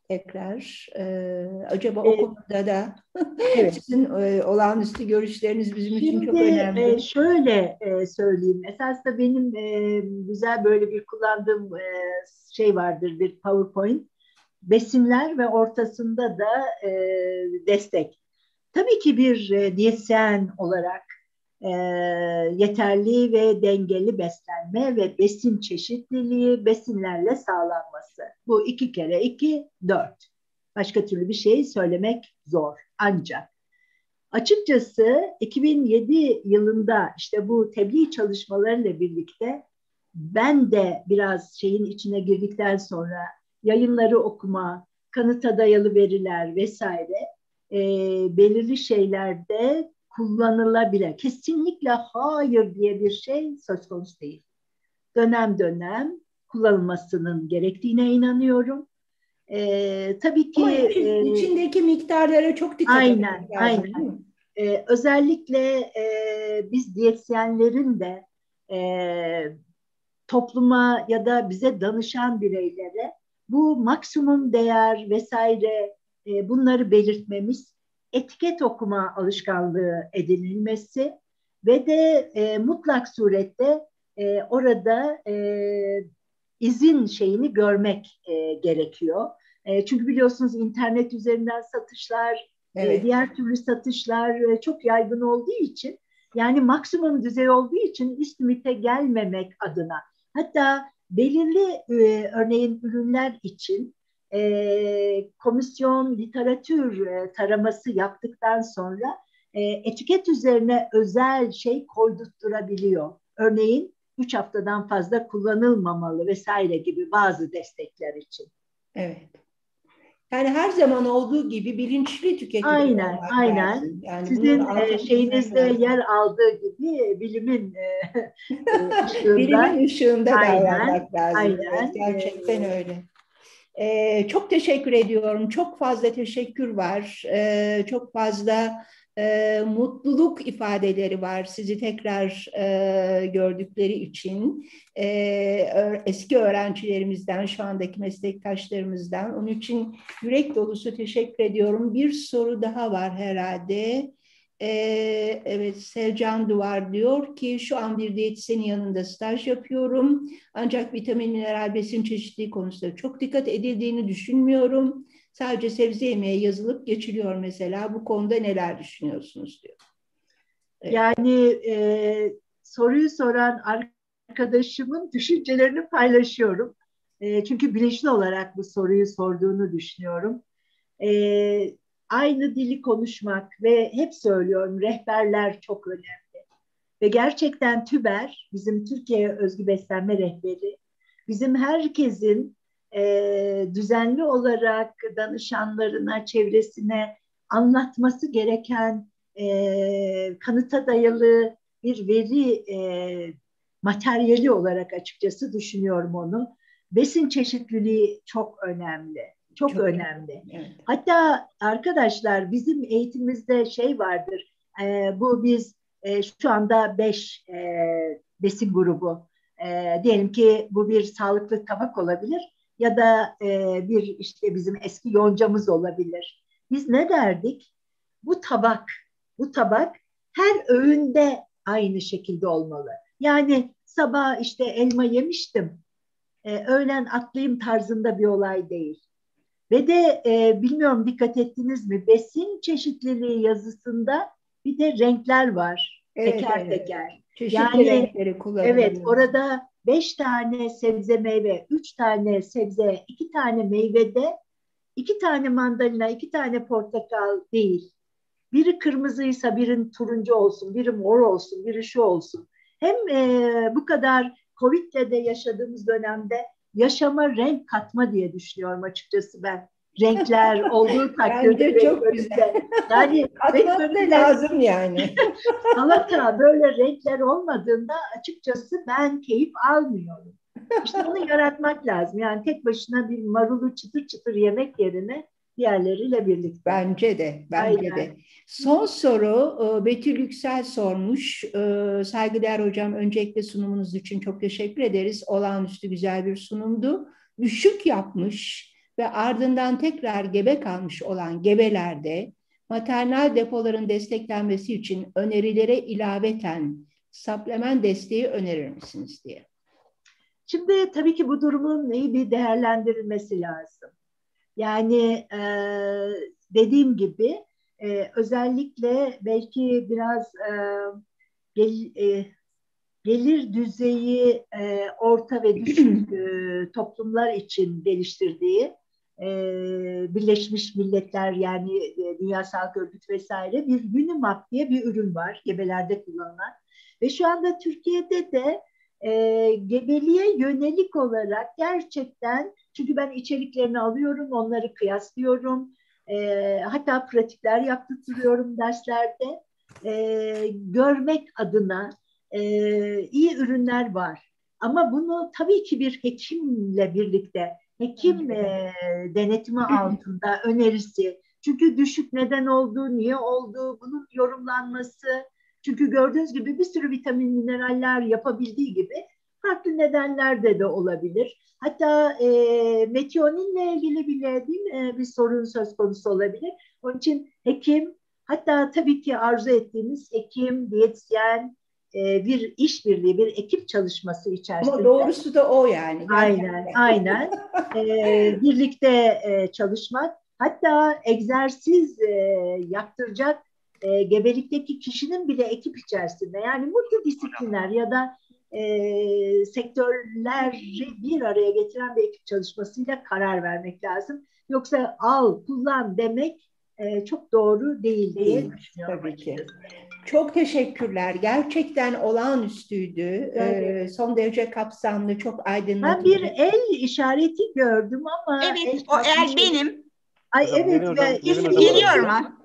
Speaker 1: tekrar. Ee, acaba o
Speaker 2: Evet.
Speaker 1: konuda da
Speaker 2: Evet.
Speaker 1: sizin e, olağanüstü görüşleriniz bizim için çok
Speaker 2: Şimdi
Speaker 1: önemli.
Speaker 2: e, şöyle e, söyleyeyim. Esas da benim e, güzel böyle bir kullandığım e, şey vardır, bir PowerPoint. Besinler ve ortasında da e, destek. Tabii ki bir e, diyetisyen olarak e, yeterli ve dengeli beslenme ve besin çeşitliliği, besinlerle sağlanması. Bu iki kere iki, dört. Başka türlü bir şey söylemek zor. Ancak açıkçası iki bin yedi yılında işte bu tebliğ çalışmalarıyla birlikte ben de biraz şeyin içine girdikten sonra yayınları okuma, kanıta dayalı veriler vesaire e, belirli şeylerde kullanılabilir. Kesinlikle hayır diye bir şey söz konusu değil. Dönem dönem kullanılmasının gerektiğine inanıyorum. E, tabii ki
Speaker 1: Ama için,
Speaker 2: e,
Speaker 1: içindeki miktarlara çok dikkat
Speaker 2: aynen,
Speaker 1: etmek lazım, değil
Speaker 2: aynen.
Speaker 1: mi?
Speaker 2: Ee, özellikle e, biz diyetisyenlerin de e, topluma ya da bize danışan bireylere bu maksimum değer vesaire e, bunları belirtmemiz, etiket okuma alışkanlığı edinilmesi ve de e, mutlak surette e, orada e, izin şeyini görmek e, gerekiyor. E, çünkü biliyorsunuz internet üzerinden satışlar, e,
Speaker 1: Evet.
Speaker 2: diğer türlü satışlar e, çok yaygın olduğu için yani maksimum düzey olduğu için üst limite gelmemek adına hatta belirli e, örneğin ürünler için e, komisyon literatür e, taraması yaptıktan sonra e, etiket üzerine özel şey koydurtturabiliyor. Örneğin üç haftadan fazla kullanılmamalı vesaire gibi bazı destekler için.
Speaker 1: Evet. Yani her zaman olduğu gibi bilinçli tüketici
Speaker 2: Aynen,
Speaker 1: olmak
Speaker 2: aynen.
Speaker 1: lazım. Yani bunun
Speaker 2: Sizin e,
Speaker 1: altını çizmek
Speaker 2: şeyinizde
Speaker 1: lazım.
Speaker 2: yer aldığı gibi bilimin e, e, ışığında,
Speaker 1: Bilimin ışığında
Speaker 2: aynen,
Speaker 1: davranmak lazım. Evet,
Speaker 2: aynen. E,
Speaker 1: gerçekten öyle. Ee, çok teşekkür ediyorum. Çok fazla teşekkür var. Ee, çok fazla e, mutluluk ifadeleri var sizi tekrar e, gördükleri için. Ee, eski öğrencilerimizden, şu andaki meslektaşlarımızdan. Onun için yürek dolusu teşekkür ediyorum. Bir soru daha var herhalde. Ee, evet, Sevcan Duvar diyor ki şu an bir diyetisyenin yanında staj yapıyorum. Ancak vitamin, mineral, besin çeşitliliği konusunda çok dikkat edildiğini düşünmüyorum. Sadece sebze yemeğe yazılıp geçiliyor mesela. Bu konuda neler düşünüyorsunuz diyor. Evet.
Speaker 2: Yani e, soruyu soran arkadaşımın düşüncelerini paylaşıyorum. E, çünkü bilinçli olarak bu soruyu sorduğunu düşünüyorum. E, Aynı dili konuşmak ve hep söylüyorum rehberler çok önemli. Ve gerçekten TÜBER, bizim Türkiye Özgü Beslenme Rehberi, bizim herkesin e, düzenli olarak danışanlarına, çevresine anlatması gereken e, kanıta dayalı bir veri e, materyali olarak açıkçası düşünüyorum onu. Besin çeşitliliği çok önemli, çok
Speaker 1: Çok
Speaker 2: önemli.
Speaker 1: evet.
Speaker 2: Hatta arkadaşlar bizim eğitimimizde şey vardır, e, bu biz e, şu anda beş e, besin grubu. E, diyelim ki bu bir sağlıklı tabak olabilir ya da e, bir işte bizim eski yoncamız olabilir. Biz ne derdik? Bu tabak, bu tabak her öğünde aynı şekilde olmalı. Yani sabah işte elma yemiştim, e, öğlen atlayayım tarzında bir olay değil. Ve de e, bilmiyorum dikkat ettiniz mi? Besin çeşitliliği yazısında bir de renkler var.
Speaker 1: Evet,
Speaker 2: Teker
Speaker 1: evet.
Speaker 2: teker.
Speaker 1: Çeşitli
Speaker 2: Yani
Speaker 1: renkleri
Speaker 2: evet
Speaker 1: kullanılıyor.
Speaker 2: orada beş tane sebze meyve, üç tane sebze, iki tane meyvede iki tane mandalina, iki tane portakal değil. Biri kırmızıysa birinin turuncu olsun, biri mor olsun, biri şu olsun. Hem e, bu kadar Covid'le de yaşadığımız dönemde yaşama renk katma diye düşünüyorum açıkçası ben. Renkler olduğu takdirde
Speaker 1: Bence
Speaker 2: benim
Speaker 1: çok güzel.
Speaker 2: önümde. Yani benim
Speaker 1: Katması da
Speaker 2: önümde
Speaker 1: lazım yani.
Speaker 2: salata böyle renkler olmadığında açıkçası ben keyif almıyorum. İşte onu yaratmak lazım. Yani tek başına bir marulu çıtır çıtır yemek yerine diğerleriyle birlikte.
Speaker 1: Bence de, bence
Speaker 2: Aynen.
Speaker 1: de. Son soru e, Betül Yüksel sormuş. E, Saygıdeğer hocam, öncelikle sunumunuz için çok teşekkür ederiz. Olağanüstü güzel bir sunumdu. Düşük yapmış. ve ardından tekrar gebe kalmış olan gebelerde maternal depoların desteklenmesi için önerilere ilaveten supplement desteği önerir misiniz diye.
Speaker 2: Şimdi tabii ki bu durumun iyi bir değerlendirilmesi lazım. Yani e, dediğim gibi e, özellikle belki biraz e, gel, e, gelir düzeyi e, orta ve düşük e, toplumlar için geliştirdiği e, Birleşmiş Milletler yani e, Dünya Sağlık Örgütü vesaire bir Unimap diye bir ürün var gebelerde kullanılan. Ve şu anda Türkiye'de de e, gebeliğe yönelik olarak gerçekten, çünkü ben içeriklerini alıyorum, onları kıyaslıyorum, e, hatta pratikler yaptırıyorum derslerde, e, görmek adına e, iyi ürünler var. Ama bunu tabii ki bir hekimle birlikte, hekim e, denetimi altında önerisi, çünkü düşük neden olduğu, niye olduğu, bunun yorumlanması. Çünkü gördüğünüz gibi bir sürü vitamin, mineraller yapabildiği gibi farklı nedenlerde de olabilir. Hatta e, metioninle ilgili bile değil mi, bir sorun söz konusu olabilir. Onun için hekim, hatta tabii ki arzu ettiğimiz hekim, diyetisyen, e, bir işbirliği, bir ekip çalışması içerisinde.
Speaker 1: Ama doğrusu da o yani.
Speaker 2: Aynen, aynen. e, birlikte e, çalışmak, hatta egzersiz e, yaptıracak e, gebelikteki kişinin bile ekip içerisinde, yani multidisipliner ya da e, sektörleri bir araya getiren bir ekip çalışmasıyla karar vermek lazım. Yoksa al, kullan demek e, çok doğru değil diye
Speaker 1: Değil,
Speaker 2: düşünüyorum.
Speaker 1: tabii ki. Çok teşekkürler. Gerçekten olağanüstüydü. Ee, son derece kapsamlı, çok aydınlatıcı.
Speaker 2: Ben bir el işareti gördüm ama
Speaker 4: Evet,
Speaker 2: el
Speaker 4: o el benim.
Speaker 2: Ay
Speaker 3: Hocam,
Speaker 2: evet,
Speaker 3: Nevin hocam-
Speaker 2: ve
Speaker 3: Nevin
Speaker 2: isim
Speaker 3: hocam
Speaker 4: Geliyor
Speaker 3: arıyor.
Speaker 4: mu?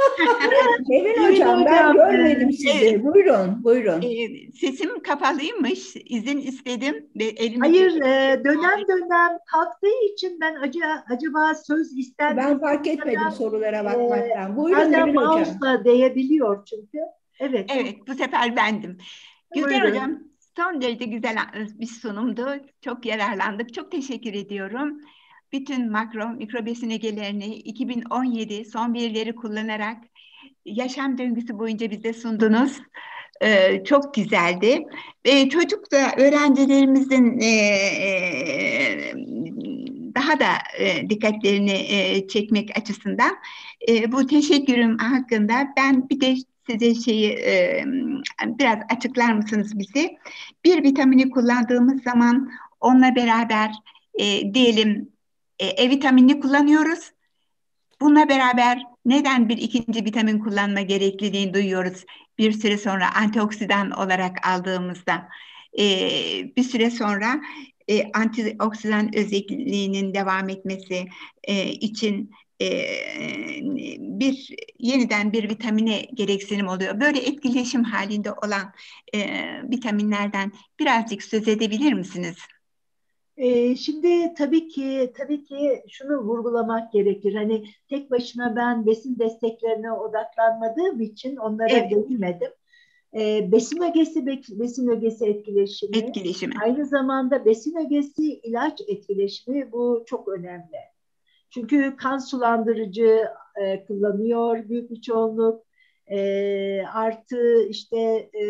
Speaker 1: Nevin
Speaker 2: Nevin
Speaker 1: hocam, ben
Speaker 2: hocam,
Speaker 1: görmedim
Speaker 2: e,
Speaker 1: sizi.
Speaker 4: evet.
Speaker 1: Buyurun, buyurun.
Speaker 4: Ee, sesim kapalıymış. İzin istedim ve elimi...
Speaker 2: hayır, e, dönem dönem kalktığı için ben acaba, acaba söz ister
Speaker 1: Ben
Speaker 2: misin?
Speaker 1: fark etmedim
Speaker 2: Ya da,
Speaker 1: sorulara
Speaker 2: e,
Speaker 1: bakmaktan. Buyurun
Speaker 2: bazen
Speaker 1: Nevin hocam.
Speaker 2: mouse'la değebiliyor çünkü. Evet,
Speaker 4: Evet, bu sefer bendim. Gülden
Speaker 2: buyurun.
Speaker 4: Hocam, son derece güzel bir sunumdu. Çok yararlandık. Çok teşekkür ediyorum. Bütün makro, mikro besin ögelerini iki bin on yedi son verileri kullanarak yaşam döngüsü boyunca bize sundunuz. Ee, çok güzeldi. Ee, çocuk da öğrencilerimizin e, e, daha da e, dikkatlerini e, çekmek açısından e, bu teşekkürüm hakkında ben bir de size şeyi e, biraz açıklar mısınız bize? Bir vitamini kullandığımız zaman onunla beraber e, diyelim e, E vitaminini kullanıyoruz. Bununla beraber neden bir ikinci vitamin kullanma gerekliliğini duyuyoruz bir süre sonra antioksidan olarak aldığımızda? Ee, bir süre sonra e, antioksidan özelliğinin devam etmesi e, için e, bir yeniden bir vitamine gereksinim oluyor. Böyle etkileşim halinde olan e, vitaminlerden birazcık söz edebilir misiniz?
Speaker 2: Ee, şimdi tabii ki tabii ki şunu vurgulamak gerekir. Hani tek başına ben besin desteklerine odaklanmadığım için onlara
Speaker 4: Evet.
Speaker 2: değinmedim. Ee, besin ögesi besin ögesi etkileşimi,
Speaker 4: Etkileşimi.
Speaker 2: aynı zamanda besin ögesi ilaç etkileşimi, bu çok önemli. Çünkü kan sulandırıcı e, kullanıyor büyük bir çoğunluk. E, artı işte e,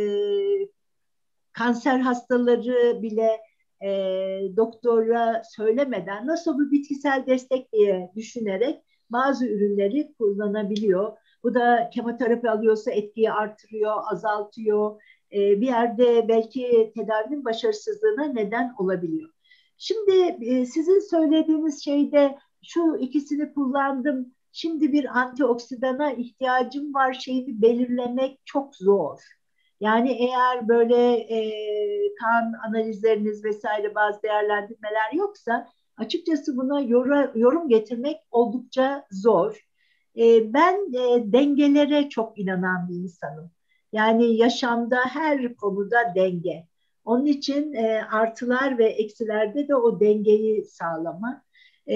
Speaker 2: kanser hastaları bile e, doktora söylemeden nasıl bu bitkisel destek diye düşünerek bazı ürünleri kullanabiliyor. Bu da kemoterapi alıyorsa etkiyi artırıyor, azaltıyor. E, bir yerde belki tedavinin başarısızlığına neden olabiliyor. Şimdi e, sizin söylediğiniz şeyde şu ikisini kullandım, şimdi bir antioksidana ihtiyacım var şeyini belirlemek çok zor. Yani eğer böyle e, kan analizleriniz vesaire bazı değerlendirmeler yoksa açıkçası buna yorum, yorum getirmek oldukça zor. E, ben e, dengelere çok inanan bir insanım. Yani yaşamda her konuda denge. Onun için e, artılar ve eksilerde de o dengeyi sağlama. E,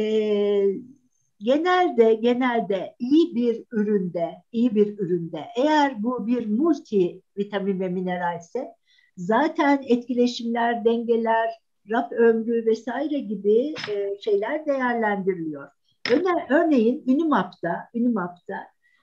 Speaker 2: genelde genelde iyi bir üründe, iyi bir üründe eğer bu bir multi vitamin ve mineral ise zaten etkileşimler, dengeler raf ömrü vesaire gibi e, şeyler değerlendiriliyor. Örne örneğin Unimap'ta, Unimap'ta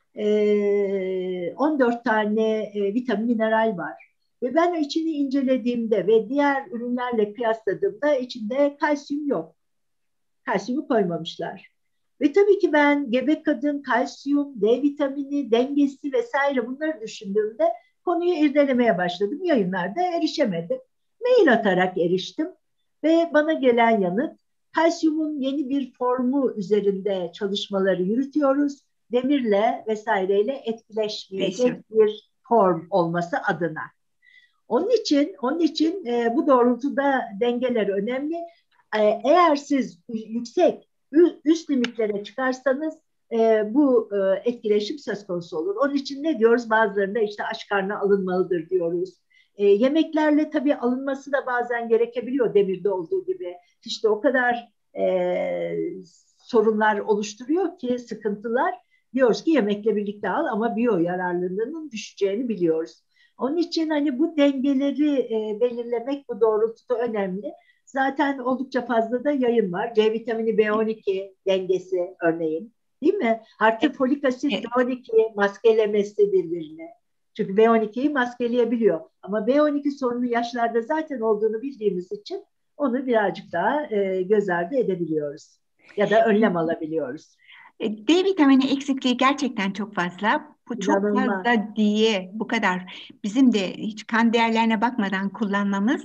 Speaker 2: e, on dört tane e, vitamin mineral var. Ve ben içini incelediğimde ve diğer ürünlerle kıyasladığımda içinde kalsiyum yok. Kalsiyumu koymamışlar. Ve tabii ki ben gebe kadın, kalsiyum, D vitamini, dengesi vesaire bunları düşündüğümde konuyu irdelemeye başladım. Yayınlarda erişemedim. Mail atarak eriştim ve bana gelen yanıt kalsiyumun yeni bir formu üzerinde çalışmaları yürütüyoruz. Demirle vesaireyle etkileşmeyecek bir form olması adına. Onun için, onun için e, bu doğrultuda dengeler önemli. E, eğer siz yüksek üst limitlere çıkarsanız e, bu e, etkileşim söz konusu olur. Onun için ne diyoruz? Bazılarında işte aç karnı alınmalıdır diyoruz. E, yemeklerle tabii alınması da bazen gerekebiliyor demirde olduğu gibi. İşte o kadar e, sorunlar oluşturuyor ki sıkıntılar. Diyoruz ki yemekle birlikte al ama biyo yararlılığının düşeceğini biliyoruz. Onun için hani bu dengeleri e, belirlemek bu doğrultuda önemli. Zaten oldukça fazla da yayın var. C vitamini B on iki dengesi örneğin. Değil mi? Artı folik asit B on iki maskelemesi birbirini. Çünkü B on ikiyi maskeleyebiliyor. Ama B on iki sorunu yaşlarda zaten olduğunu bildiğimiz için onu birazcık daha e, göz ardı edebiliyoruz. Ya da önlem alabiliyoruz.
Speaker 4: D vitamini eksikliği gerçekten çok fazla. Bu çok
Speaker 2: İnanılmaz.
Speaker 4: fazla diye bu kadar bizim de hiç kan değerlerine bakmadan kullanmamız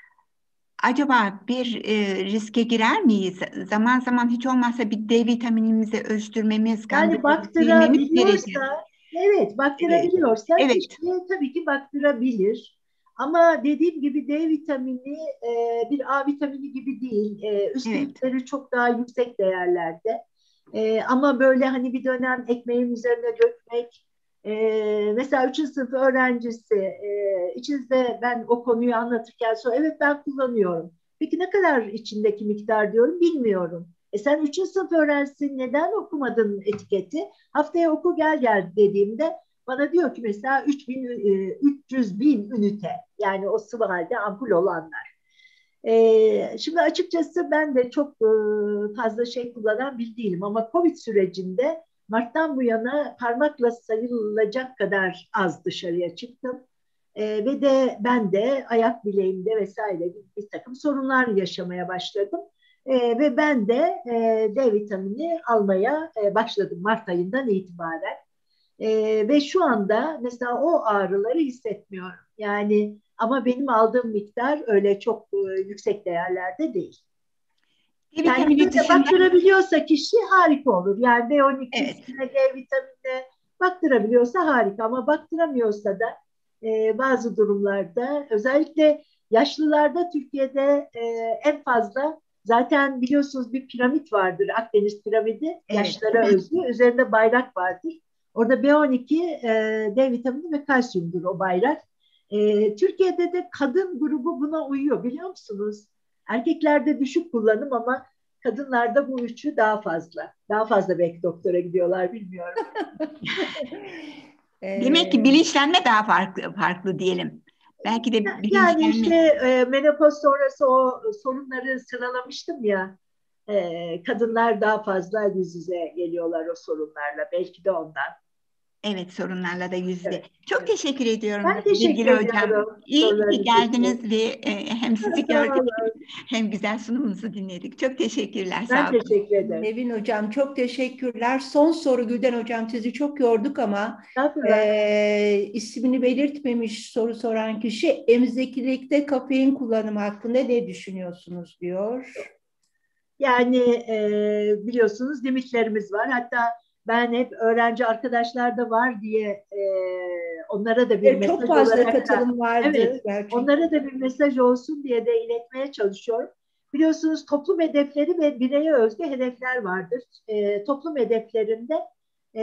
Speaker 4: acaba bir e, riske girer miyiz? Zaman zaman hiç olmazsa bir D vitaminimizi ölçtürmemiz, kan
Speaker 2: Yani
Speaker 4: değerimizi bilmemiz gerekir.
Speaker 2: baktırabiliyorsa, evet baktırabiliyorsa
Speaker 4: Evet.
Speaker 2: kişiye tabii ki baktırabilir. Ama dediğim gibi D vitamini e, bir A vitamini gibi değil. E, üst
Speaker 4: Evet.
Speaker 2: limitleri çok daha yüksek değerlerde. E, ama böyle hani bir dönem ekmeğin üzerine dökmek, e, mesela üçüncü sınıf öğrencisi e, içinizde ben o konuyu anlatırken sonra evet ben kullanıyorum. Peki ne kadar içindeki miktar diyorum bilmiyorum. E sen üçüncü sınıf öğrencisin neden okumadın etiketi? Haftaya oku gel gel dediğimde bana diyor ki mesela üç bin, üç yüz bin ünite yani o sıvı halde ampul olanlar. Ee, şimdi açıkçası ben de çok e, fazla şey kullanan bir değilim ama Covid sürecinde Mart'tan bu yana parmakla sayılacak kadar az dışarıya çıktım. Ee, ve de ben de ayak bileğimde vesaire bir, bir takım sorunlar yaşamaya başladım. Ee, ve ben de e, D vitamini almaya e, başladım Mart ayından itibaren. Ee, ve şu anda mesela o ağrıları hissetmiyorum. Yani ama benim aldığım miktar öyle çok e, yüksek değerlerde değil.
Speaker 4: D
Speaker 2: Yani
Speaker 4: vitamini
Speaker 2: böyle
Speaker 4: dışında
Speaker 2: baktırabiliyorsa kişi harika olur. Yani B on
Speaker 4: evet.
Speaker 2: ikisine, D vitaminine baktırabiliyorsa harika ama baktıramıyorsa da e, bazı durumlarda özellikle yaşlılarda Türkiye'de e, en fazla zaten biliyorsunuz bir piramit vardır. Akdeniz piramidi
Speaker 4: Evet.
Speaker 2: yaşlara özgü. Üzerinde bayrak vardır. Orada B on iki, e, D vitamini ve kalsiyumdur o bayrak. E, Türkiye'de de kadın grubu buna uyuyor biliyor musunuz? Erkeklerde düşük kullanım ama kadınlarda bu üçü daha fazla. Daha fazla belki doktora gidiyorlar bilmiyorum.
Speaker 4: Demek ki bilinçlenme daha farklı farklı diyelim. Belki de
Speaker 2: Yani
Speaker 4: bilinçlenme.
Speaker 2: işte e, menopoz sonrası o sorunları sıralamıştım ya. E, kadınlar daha fazla yüz yüze geliyorlar o sorunlarla. Belki de ondan.
Speaker 4: Evet, sorunlarla da yüzde.
Speaker 2: Evet,
Speaker 4: Çok
Speaker 2: evet.
Speaker 4: teşekkür ediyorum
Speaker 2: Ben teşekkür
Speaker 4: Bilgili Hocam.
Speaker 2: ediyorum
Speaker 4: İyi ki
Speaker 2: sorularınız için.
Speaker 4: geldiniz ve e, hem sizi
Speaker 2: Sağ
Speaker 4: gördük
Speaker 2: olun.
Speaker 4: hem güzel sunumunuzu dinledik. Çok teşekkürler,
Speaker 2: Ben
Speaker 4: sağ olun.
Speaker 2: teşekkür ederim.
Speaker 1: Nevin Hocam çok teşekkürler. Son soru Gülden Hocam sizi çok yorduk ama
Speaker 2: Estağfurullah.
Speaker 1: e, ismini belirtmemiş soru soran kişi emzikilikte kafein kullanımı hakkında ne düşünüyorsunuz diyor.
Speaker 2: Yani e, biliyorsunuz limitlerimiz var. Hatta ben hep öğrenci arkadaşlar da var diye e, onlara da bir
Speaker 1: E, çok
Speaker 2: mesaj
Speaker 1: fazla
Speaker 2: olarak da
Speaker 1: katılım vardı
Speaker 2: evet
Speaker 1: gerçekten.
Speaker 2: onlara da bir mesaj olsun diye de iletmeye çalışıyorum. Biliyorsunuz toplum hedefleri ve bireye özgü hedefler vardır. E, toplum hedeflerinde e,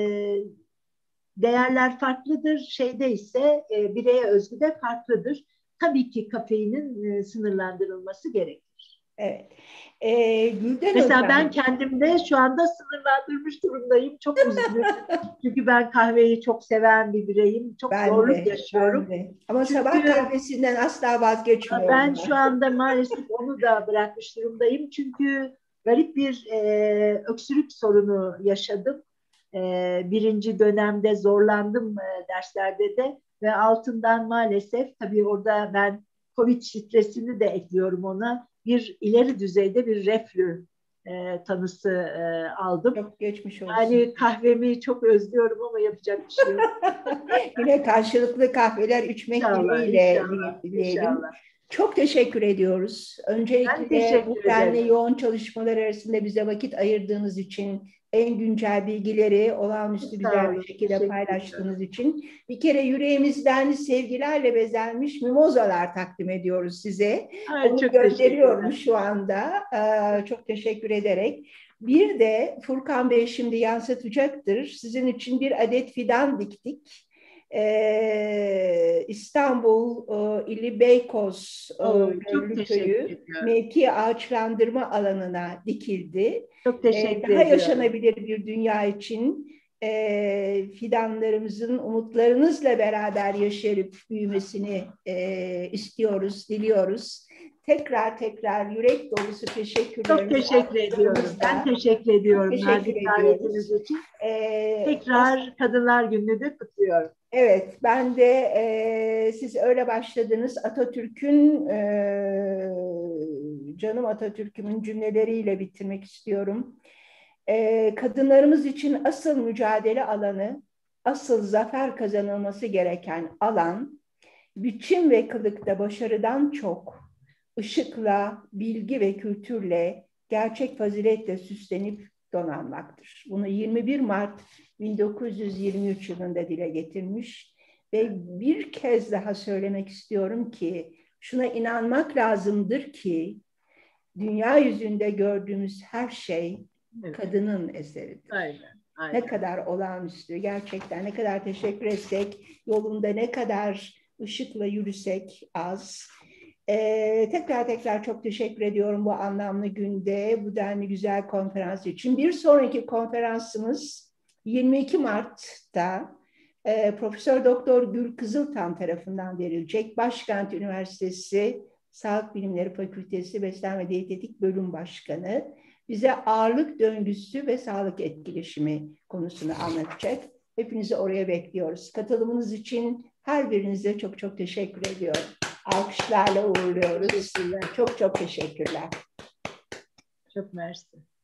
Speaker 2: değerler farklıdır. Şeyde ise e, bireye özgü de farklıdır. Tabii ki kafeinin e, sınırlandırılması gerekir.
Speaker 1: Evet. Ee, Gülden
Speaker 2: Mesela
Speaker 1: Hocam.
Speaker 2: ben kendimde şu anda sınırlandırmış durumdayım. Çok üzgünüm. Çünkü ben kahveyi çok seven bir bireyim. Çok
Speaker 1: Ben
Speaker 2: zorluk
Speaker 1: de,
Speaker 2: yaşıyorum.
Speaker 1: ben de. Ama
Speaker 2: Çünkü
Speaker 1: sabah kahvesinden asla vazgeçmiyorum
Speaker 2: ben
Speaker 1: ben.
Speaker 2: şu anda maalesef onu da bırakmış durumdayım. Çünkü garip bir e, öksürük sorunu yaşadım. E, birinci dönemde zorlandım e, derslerde de ve altından maalesef tabii orada ben Covid stresini de ekliyorum ona. Bir ileri düzeyde bir reflü e, tanısı e, aldım.
Speaker 1: Çok geçmiş olsun.
Speaker 2: Yani kahvemi çok özlüyorum ama yapacak bir şey yok.
Speaker 1: Yine karşılıklı kahveler içmek
Speaker 2: İnşallah,
Speaker 1: dileğiyle
Speaker 2: inşallah,
Speaker 1: dileyelim.
Speaker 2: inşallah.
Speaker 1: Çok teşekkür ediyoruz.
Speaker 2: Ben
Speaker 1: Öncelikle bu
Speaker 2: teşekkür
Speaker 1: denli
Speaker 2: ederim.
Speaker 1: yoğun çalışmalar arasında bize vakit ayırdığınız için, en güncel bilgileri olağanüstü
Speaker 2: Sağ
Speaker 1: güzel bir
Speaker 2: olun,
Speaker 1: şekilde
Speaker 2: teşekkür
Speaker 1: paylaştığınız için bir kere yüreğimizden sevgilerle bezenmiş mimozalar takdim ediyoruz size.
Speaker 2: Ay,
Speaker 1: Onu
Speaker 2: çok
Speaker 1: gönderiyorum
Speaker 2: teşekkürler.
Speaker 1: şu anda. Ee, çok teşekkür ederek. Bir de Furkan Bey şimdi yansıtacaktır. Sizin için bir adet fidan diktik. Ee, İstanbul e, ili Beykoz e,
Speaker 2: Oo, çok
Speaker 1: Göllü
Speaker 2: teşekkür
Speaker 1: Köyü
Speaker 2: ediyorum.
Speaker 1: mevki ağaçlandırma alanına dikildi.
Speaker 2: Çok
Speaker 1: Ee,
Speaker 2: teşekkür
Speaker 1: daha
Speaker 2: ediyorum.
Speaker 1: yaşanabilir bir dünya için e, fidanlarımızın umutlarınızla beraber yaşayıp büyümesini e, istiyoruz, diliyoruz. Tekrar tekrar yürek dolusu teşekkürlerimizi
Speaker 2: Çok teşekkür ediyorum. Ben teşekkür ediyorum
Speaker 1: teşekkür
Speaker 2: nazik davetiniz
Speaker 1: ediyoruz.
Speaker 2: için.
Speaker 1: Ee,
Speaker 2: Tekrar Kadınlar Günü'nü de kutluyorum.
Speaker 1: Evet, ben de e, siz öyle başladınız. Atatürk'ün, e, canım Atatürk'ümün cümleleriyle bitirmek istiyorum. E, kadınlarımız için asıl mücadele alanı, asıl zafer kazanılması gereken alan, biçim ve kılıkta başarıdan çok, ışıkla, bilgi ve kültürle, gerçek faziletle süslenip donanmaktır. Bunu yirmi bir Mart bin dokuz yüz yirmi üç yılında dile getirmiş ve bir kez daha söylemek istiyorum ki şuna inanmak lazımdır ki dünya yüzünde gördüğümüz her şey kadının eseridir.
Speaker 2: Aynen, aynen.
Speaker 1: Ne kadar olağanüstü, gerçekten ne kadar teşekkür etsek, yolunda ne kadar ışıkla yürüsek az. Ee, tekrar tekrar çok teşekkür ediyorum bu anlamlı günde, bu denli güzel konferans için. Bir sonraki konferansımız yirmi iki Mart'ta e, Profesör Doktor Gül Kızıltan tarafından verilecek. Başkent Üniversitesi Sağlık Bilimleri Fakültesi Beslenme Diyetetik Bölüm Başkanı bize ağırlık döngüsü ve sağlık etkileşimi konusunu anlatacak. Hepinizi oraya bekliyoruz. Katılımınız için her birinize çok çok teşekkür ediyorum. Alkışlarla uğurluyoruz. Çok çok teşekkürler.
Speaker 2: Çok mersi.